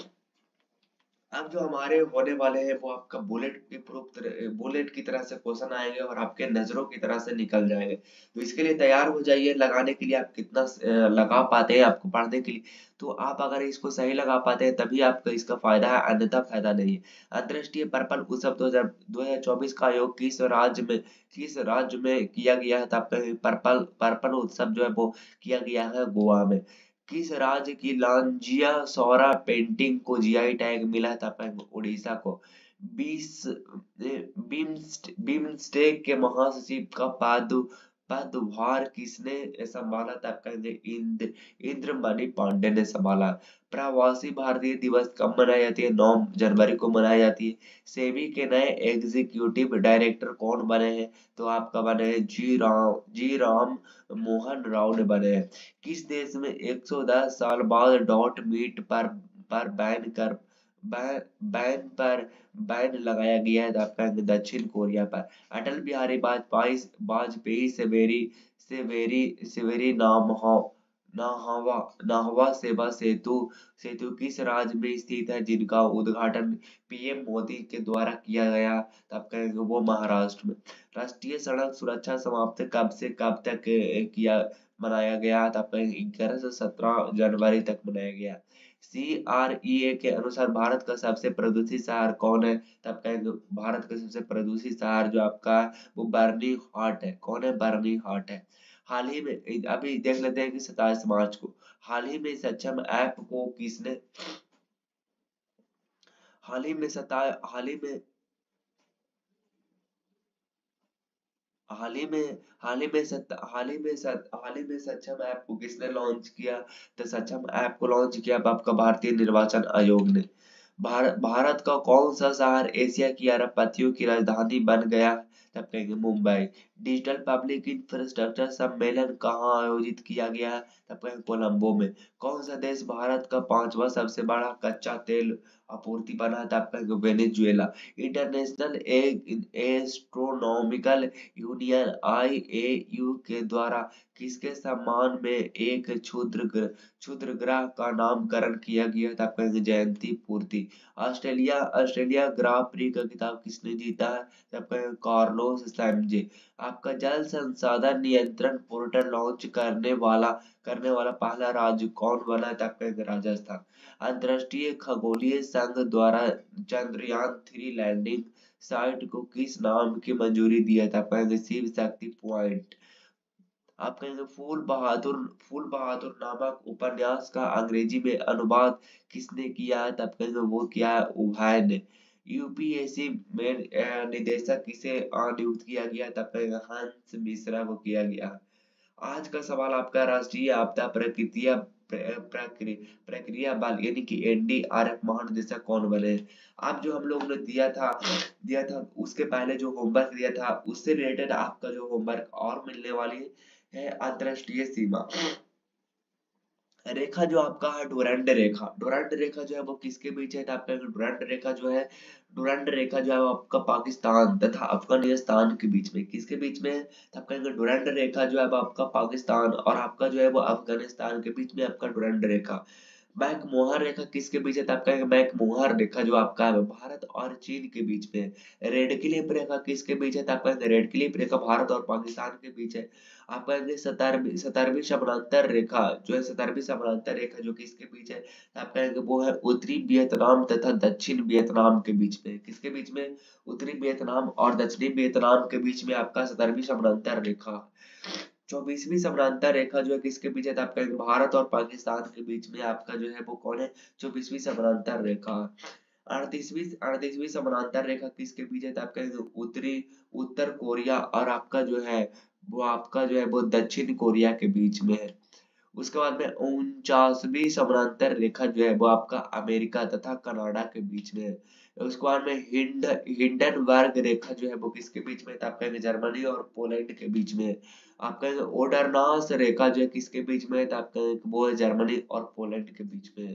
अब जो हमारे होने वाले हैं वो आपका बुलेट की प्रूफ बुलेट की तरह से क्वेश्चन आएंगे और आपके नजरों की तरह से निकल जाएंगे। तो इसके लिए तैयार हो जाइए। लगाने के लिए आप कितना अ, लगा पाते हैं आपको पढ़ने के लिए, तो आप अगर इसको सही लगा पाते हैं तभी आपका इसका फायदा है, अन्यथा फायदा नहीं है। अंतर्राष्ट्रीय पर्पल उत्सव दो हजार दो हजार चौबीस का आयोग किस राज्य में किस राज्य में किया गया है? तो आपका पर्पल पर्पल उत्सव जो है वो किया गया है गोवा में। किस राज्य की लांजिया सौरा पेंटिंग को जीआई टैग मिला था? उड़ीसा को। बीस बिम्स्ट बिम्स्टेक के महासचिव का पद पदभार किसने संभाला था? कहेंगे इंद्र इंद्रमणि पांडे ने संभाला। प्रवासी भारतीय दिवस कब मनाई जाती है? नौ जनवरी को मनाई जाती है। सेबी के नए एग्जीक्यूटिव डायरेक्टर कौन बने हैं? तो आपका बने हैं जी राम जी राम मोहन राव ने बने हैं। किस देश में एक सौ दस साल बाद डॉट मीट पर पर बैन कर बैन बैन पर बैन लगाया गया है? तो आपका दक्षिण कोरिया पर। अटल बिहारी वाजपेयी वाजपेयी सेवेरी सेवेरी सेवेरी नाम हो नाहवा नाहवा सेवा सेतु सेतु किस राज्य में स्थित है जिनका उद्घाटन पीएम मोदी के द्वारा किया गया? तो आप कहेंगे वो महाराष्ट्र में। राष्ट्रीय सड़क सुरक्षा समाप्त कब से कब तक अ, किया मनाया गया? था ग्यारह से सत्रह जनवरी तक मनाया गया। सी आर ई ए के अनुसार भारत का सबसे प्रदूषित शहर कौन है? तब कहेंगे भारत का सबसे प्रदूषित शहर जो आपका है वो बर्नी हॉट है। कौन है? बर्नी हॉट है। हाल ही में अभी देख लेते हैं कि सत्ताईस मार्च को हाल ही में सक्षम ऐप को किसने हाल ही में सता हाल ही में हाल ही में हाल ही में सत, हाल ही में सत, हाल ही में सक्षम ऐप को किसने लॉन्च किया? तो सक्षम ऐप को लॉन्च किया आपका भारतीय निर्वाचन आयोग ने। भारत भारत का कौन सा शहर एशिया की अरबपतियों की राजधानी बन गया? तब कहेंगे मुंबई। डिजिटल पब्लिक इंफ्रास्ट्रक्चर सम्मेलन कहाँ आयोजित किया गया है? तब कहेंगे कोलंबो में। कौन सा देश भारत का पांचवा सबसे बड़ा कच्चा तेल आपूर्ति बना है? तब कहेंगे Venezuela. International astronomical union I A U के द्वारा किसके सम्मान में एक क्षुद्र ग्रह क्षुद्र ग्रह का नामकरण किया गया था? कहेंगे जयंती पूर्ति। ऑस्ट्रेलिया ऑस्ट्रेलिया ग्रां प्री का खिताब किसने जीता है? तब कहेंगे कार्लोस सैंजे। आपका जल संसाधन नियंत्रण पोर्टल लॉन्च करने वाला करने वाला पहला राज्य कौन बना? तब कहेंगे राजस्थान। अंतरराष्ट्रीय खगोलीय संघ द्वारा चंद्रयान थ्री लैंडिंग साइट को किस नाम की मंजूरी दिया था? कहेंगे शिव शक्ति पॉइंट। आप कहेंगे फूल बहादुर फूल बहादुर नामक उपन्यास का अंग्रेजी में अनुवाद किसने किया है? तब कहेंगे वो किया है उभय ने। यूपीएससी में अ, निदेशक किसे अ, नियुक्त किया गया? तब कहेंगे हंस मिश्रा को किया गया। आज का सवाल आपका राष्ट्रीय आपदा प्रक्रिया प्रक्रिया प्रक्रिया बल यानी कि एनडीआरएफ महानिदेशक कौन बने? आप जो हम लोग ने दिया था दिया था उसके पहले जो होमवर्क दिया था उससे रिलेटेड आपका जो होमवर्क और मिलने वाली है अंतरराष्ट्रीय सीमा रेखा जो आपका है डोरंड रेखा। डोरंड रेखा जो है वो किसके बीच है? तो आपका डोरंड रेखा जो है डोरंड रेखा जो है वो आपका पाकिस्तान तथा अफगानिस्तान के बीच में किसके बीच में है? तो आपका डोरंड रेखा जो है वो आपका पाकिस्तान और आपका जो है वो अफगानिस्तान के बीच में आपका डोरंड रेखा। मैक मोहर रेखा किसके बीच है? तो आपका मैक मोहर रेखा जो आपका भारत और चीन के बीच में है। रेड क्लिफ रेखा किसके बीच है? तो आपका रेड क्लिफ रेखा भारत और पाकिस्तान के बीच है। आपका सतरवी सतरवी समानांतर रेखा जो है, सतरवी समानांतर रेखा जो किसके बीच है? तो आपका वो है उत्तरी वियतनाम तथा दक्षिण वियतनाम के बीच में। किसके बीच में? उत्तरी वियतनाम और दक्षिणी वियतनाम के बीच में आपका सतरवी समानांतर रेखा। चौबीसवीं समानांतर रेखा जो है किसके बीच है? तो आपका भारत और पाकिस्तान के बीच में आपका जो है वो कौन है? चौबीसवीं समानांतर रेखा। अड़तीसवीं अड़तीसवीं समानांतर रेखा किसके बीच है? तो आपका उत्तरी उत्तर कोरिया और आपका जो है वो आपका जो है वो दक्षिण कोरिया के बीच में है। उसके बाद में उनचासवीं समानांतर रेखा जो है वो आपका अमेरिका तथा कनाडा के बीच में है। उसके बाद में हिंड हिंडनबर्ग रेखा जो है वो किसके बीच में है? तो आपका जर्मनी और पोलैंड के बीच में है। आपका ओडरनास रेखा जो है किसके बीच में है? तो आपका वो है जर्मनी और पोलैंड के बीच में है।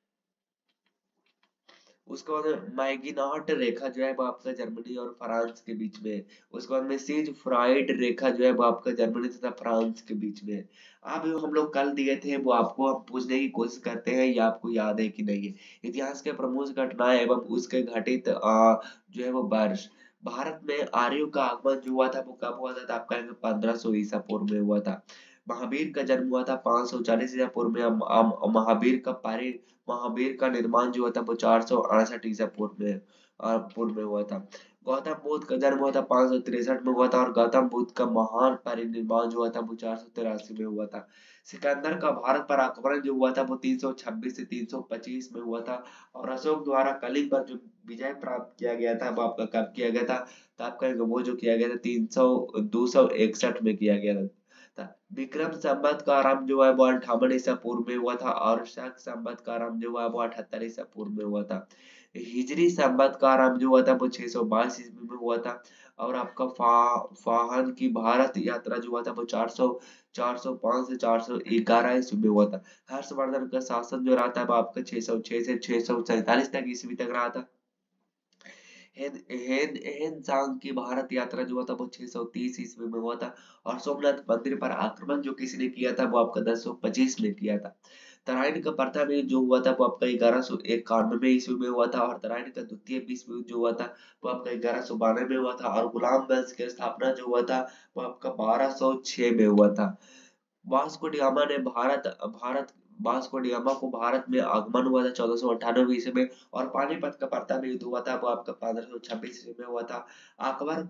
उसके बाद में मैगिनाट रेखा जो है वो आपका जर्मनी और फ्रांस के बीच में है। उसके बाद में सीज फ्राइड रेखा जो है वो आपका जर्मनी तथा फ्रांस के बीच में है। अब जो हम लोग कल दिए थे वो आपको हम पूछने की कोशिश करते हैं, ये आपको याद है कि नहीं है। इतिहास के प्रमुख घटनाएं एवं उसके घटित अ, जो है वो वर्ष। भारत में आर्यों का आगमन जो हुआ था वो कब हुआ था? तो आपका पंद्रह सौ ईसा पूर्व में हुआ था। महावीर का जन्म हुआ था पाँच सौ चालीस ईसा पूर्व में। अम- अम- महावीर का पारी महावीर का निर्माण जो हुआ था वो चार सौ अड़सठ ईसा पूर्व में अ, पूर्व में हुआ था। गौतम बुद्ध का जन्म हुआ था पाँच सौ तिरसठ में हुआ था और गौतम बुद्ध का महान परिनिर्वाण जो हुआ था वो चार सौ तिरासी में हुआ था। सिकंदर का भारत पर आक्रमण जो हुआ था वो तीन सौ छब्बीस से तीन सौ पच्चीस में हुआ था। और अशोक द्वारा कलिंग पर जो विजय प्राप्त किया गया था वो आपका कब किया गया था? तो आपका वो जो किया गया था तीन सौ दो सौ इकसठ में किया गया था। था। विक्रम संवत का आरंभ जो है वो अट्ठावन ईसा पूर्व में हुआ था और शक संवत का आरंभ जो है वो अठहत्तर ईसा पूर्व में हुआ था। हिजरी संवत का आरंभ जो हुआ था वो छह सौ बाईस ईस्वी में हुआ था। और आपका फा, फाहन की भारत यात्रा जो हुआ था वो चार सौ चार सौ पाँच से चार सौ ग्यारह ईस्वी में हुआ था। हर्षवर्धन का शासन जो रहा था वो आपका छह सौ छह से छह सौ सैंतालीस तक ईस्वी तक रहा था। हेन हेन हेन सांग की भारत यात्रा जो हुआ था वो छह सौ तीस ईस्वी में हुआ था। और सोमनाथ मंदिर पर आक्रमण जो किसी ने किया था वो आपका दस सौ पच्चीस में किया था। तराइन का प्रथम युद्ध जो हुआ था वो आपका ग्यारह सौ इक्यानवे ईस्वी में हुआ था और तराइन का द्वितीय विश्व युद्ध जो हुआ था वो आपका ग्यारह सौ बानवे में हुआ था। और गुलाम वंश की स्थापना जो हुआ था वो आपका बारह सौ छह में हुआ था। वास्को डी गामा ने Bharat Bharat Vasco da Gama को भारत में आगमन हुआ था चौदह सौ अट्ठानवे ईस्वी में। और पानीपत का प्रथम युद्ध हुआ था वो आपका पंद्रह सौ छब्बीस ईस्वी में हुआ था। अकबर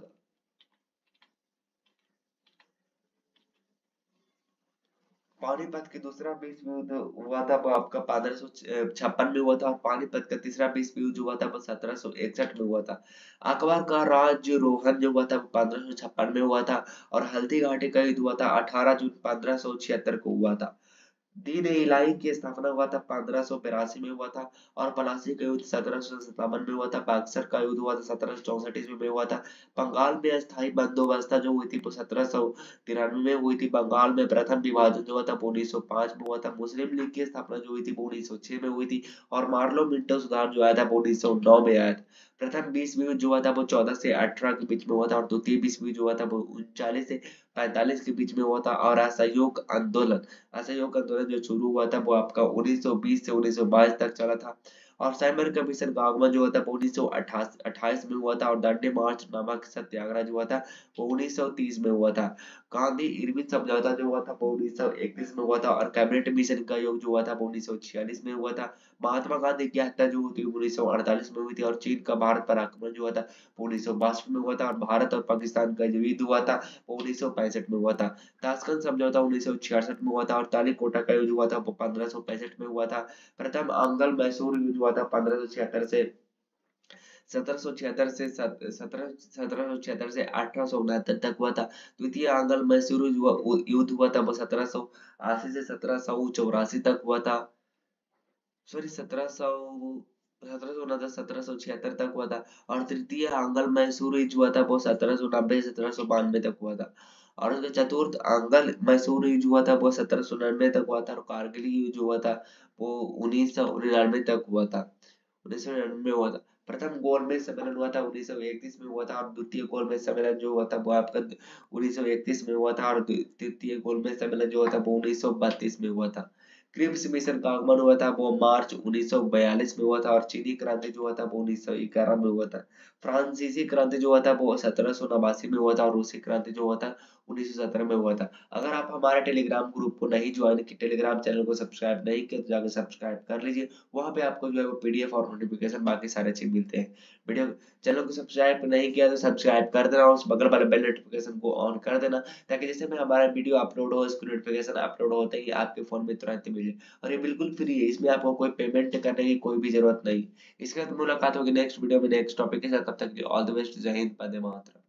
पानीपत की दूसरा विश्व युद्ध हुआ था वो आपका पंद्रह सौ छप्पन में हुआ था। और पानीपत का तीसरा विश्व युद्ध हुआ था वो सत्रह सौ इकसठ में हुआ था। अकबर का राज्यारोहण जो हुआ था वो पंद्रह सौ छप्पन में हुआ था। और हल्दी घाटी का युद्ध हुआ था अठारह जून पंद्रह सौ छिहत्तर को हुआ था। दीन ए इलाही की स्थापना हुआ था पंद्रह सौ बिरासी में हुआ था। और पलासी का युद्ध सत्रह सौ सत्तावन में हुआ था। बक्सर का युद्ध हुआ था सत्रह सौ चौसठ ईस्वी में हुआ था। बंगाल में अस्थायी बंदोबस्त जो हुई थी वो सत्रह सौ तिरानवे में हुई थी। बंगाल में प्रथम विभाजन जो हुआ था वो उन्नीस सौ पाँच में हुआ था। मुस्लिम लीग की स्थापना जो हुई थी वो उन्नीस सौ छह में हुई थी। और मार्लो मिंटो सुधार जो आया था वो उन्नीस सौ नौ में आया था। प्रथम विश्व युद्ध जो हुआ था वो चौदह से अठारह के बीच में हुआ था। और द्वितीय विश्व युद्ध जो हुआ था वो उनचालीस से पैंतालीस के बीच में हुआ था। और असहयोग आंदोलन असहयोग आंदोलन जो शुरू हुआ था वो आपका उन्नीस सौ बीस से उन्नीस सौ बाईस तक चला था। और साइमन कमीशन का आगमन जो हुआ था वो उन्नीस सौ अट्ठाईस में हुआ था। और दांडी मार्च नामक सत्याग्रह जो हुआ था वो उन्नीस सौ तीस में हुआ था। गांधी इरविन समझौता जो हुआ था वो उन्नीस सौ इकतीस में हुआ था। और कैबिनेट मिशन का योग जो हुआ था वो उन्नीस सौ छियालीस में हुआ था। महात्मा गांधी की हत्या जो हुई थी उन्नीस सौ अड़तालीस में हुई थी। और चीन का भारत पर आक्रमण जो हुआ था वो उन्नीस सौ बासठ में हुआ था। और भारत और पाकिस्तान का जो युद्ध हुआ था वो उन्नीस सौ पैंसठ में हुआ था। ताशकंद समझौता उन्नीस सौ छियासठ में हुआ था। और तालीकोटा का युद्ध हुआ था वो पंद्रह सौ पैंसठ में हुआ था। प्रथम आंग्ल मैसूर युद्ध हुआ था पंद्रह सौ छिहत्तर से सत्रह सौ छिहत्तर से सत्रह सत्रह सौ छिहत्तर से अठारह सौ उनहत्तर तक हुआ था। द्वितीय आंग्ल मैसूर युद्ध हुआ था वो सत्रह सौ अस्सी से सत्रह सौ चौरासी तक हुआ था। सॉरी सत्रह सौ सत्रह सौ उनहत्तर सत्रह सौ छिहत्तर तक हुआ था। और तृतीय आंग्ल मैसूर युद्ध हुआ था वो सत्रह सौ नब्बे से सत्रह सौ बानवे तक हुआ था। और उसका चतुर्थ आंग्ल मैसूर युद्ध हुआ था वो सत्रह सौ निन्यानवे तक हुआ था। और कारगिल युद्ध हुआ था वो उन्नीस सौ निन्यानवे तक हुआ था उन्नीस सौ निन्यानवे में हुआ था। प्रथम गोलमेज सम्मेलन हुआ था उन्नीस सौ इकतीस में हुआ था। और द्वितीय गोलमेज सम्मेलन जो हुआ था वो आपका उन्नीस सौ इकतीस में हुआ था। और तृतीय गोलमेज सम्मेलन जो हुआ था वो उन्नीस सौ बत्तीस में हुआ था। क्रिप्स मिशन का आगमन हुआ था वो मार्च उन्नीस सौ बयालीस में हुआ था, और चीनी क्रांति जो हुआ था वो उन्नीस सौ ग्यारह में हुआ था। फ्रांसीसी क्रांति जो हुआ था वो सत्रह सौ नवासी में हुआ था, और रूसी क्रांति जो हुआ था उन्नीस सौ सत्रह में हुआ था। अगर आप हमारे टेलीग्राम ग्रुप को नहीं ज्वाइन किए, टेलीग्राम चैनल को सब्सक्राइब नहीं किए, तो जाकर सब्सक्राइब कर लीजिए। वहां पे आपको जो है वो पीडीएफ और नोटिफिकेशन बाकी सारे चीज मिलते हैं। वीडियो चैनल को सब्सक्राइब नहीं किया तो सब्सक्राइब कर देना, और उस बगल वाले बेल नोटिफिकेशन को ऑन कर देना, ताकि जैसे में हमारा वीडियो अपलोड हो, इसको नोटिफिकेशन अपलोड होते ही आपके फोन में तुरंत मिले। और ये बिल्कुल फ्री है, इसमें आपको कोई पेमेंट करने की कोई भी जरूरत नहीं। इसके बाद मुलाकात होगी नेक्स्ट वीडियो में नेक्स्ट टॉपिक के साथ। तब तक ऑल द बेस्ट। जय हिंद, वंदे मातरम।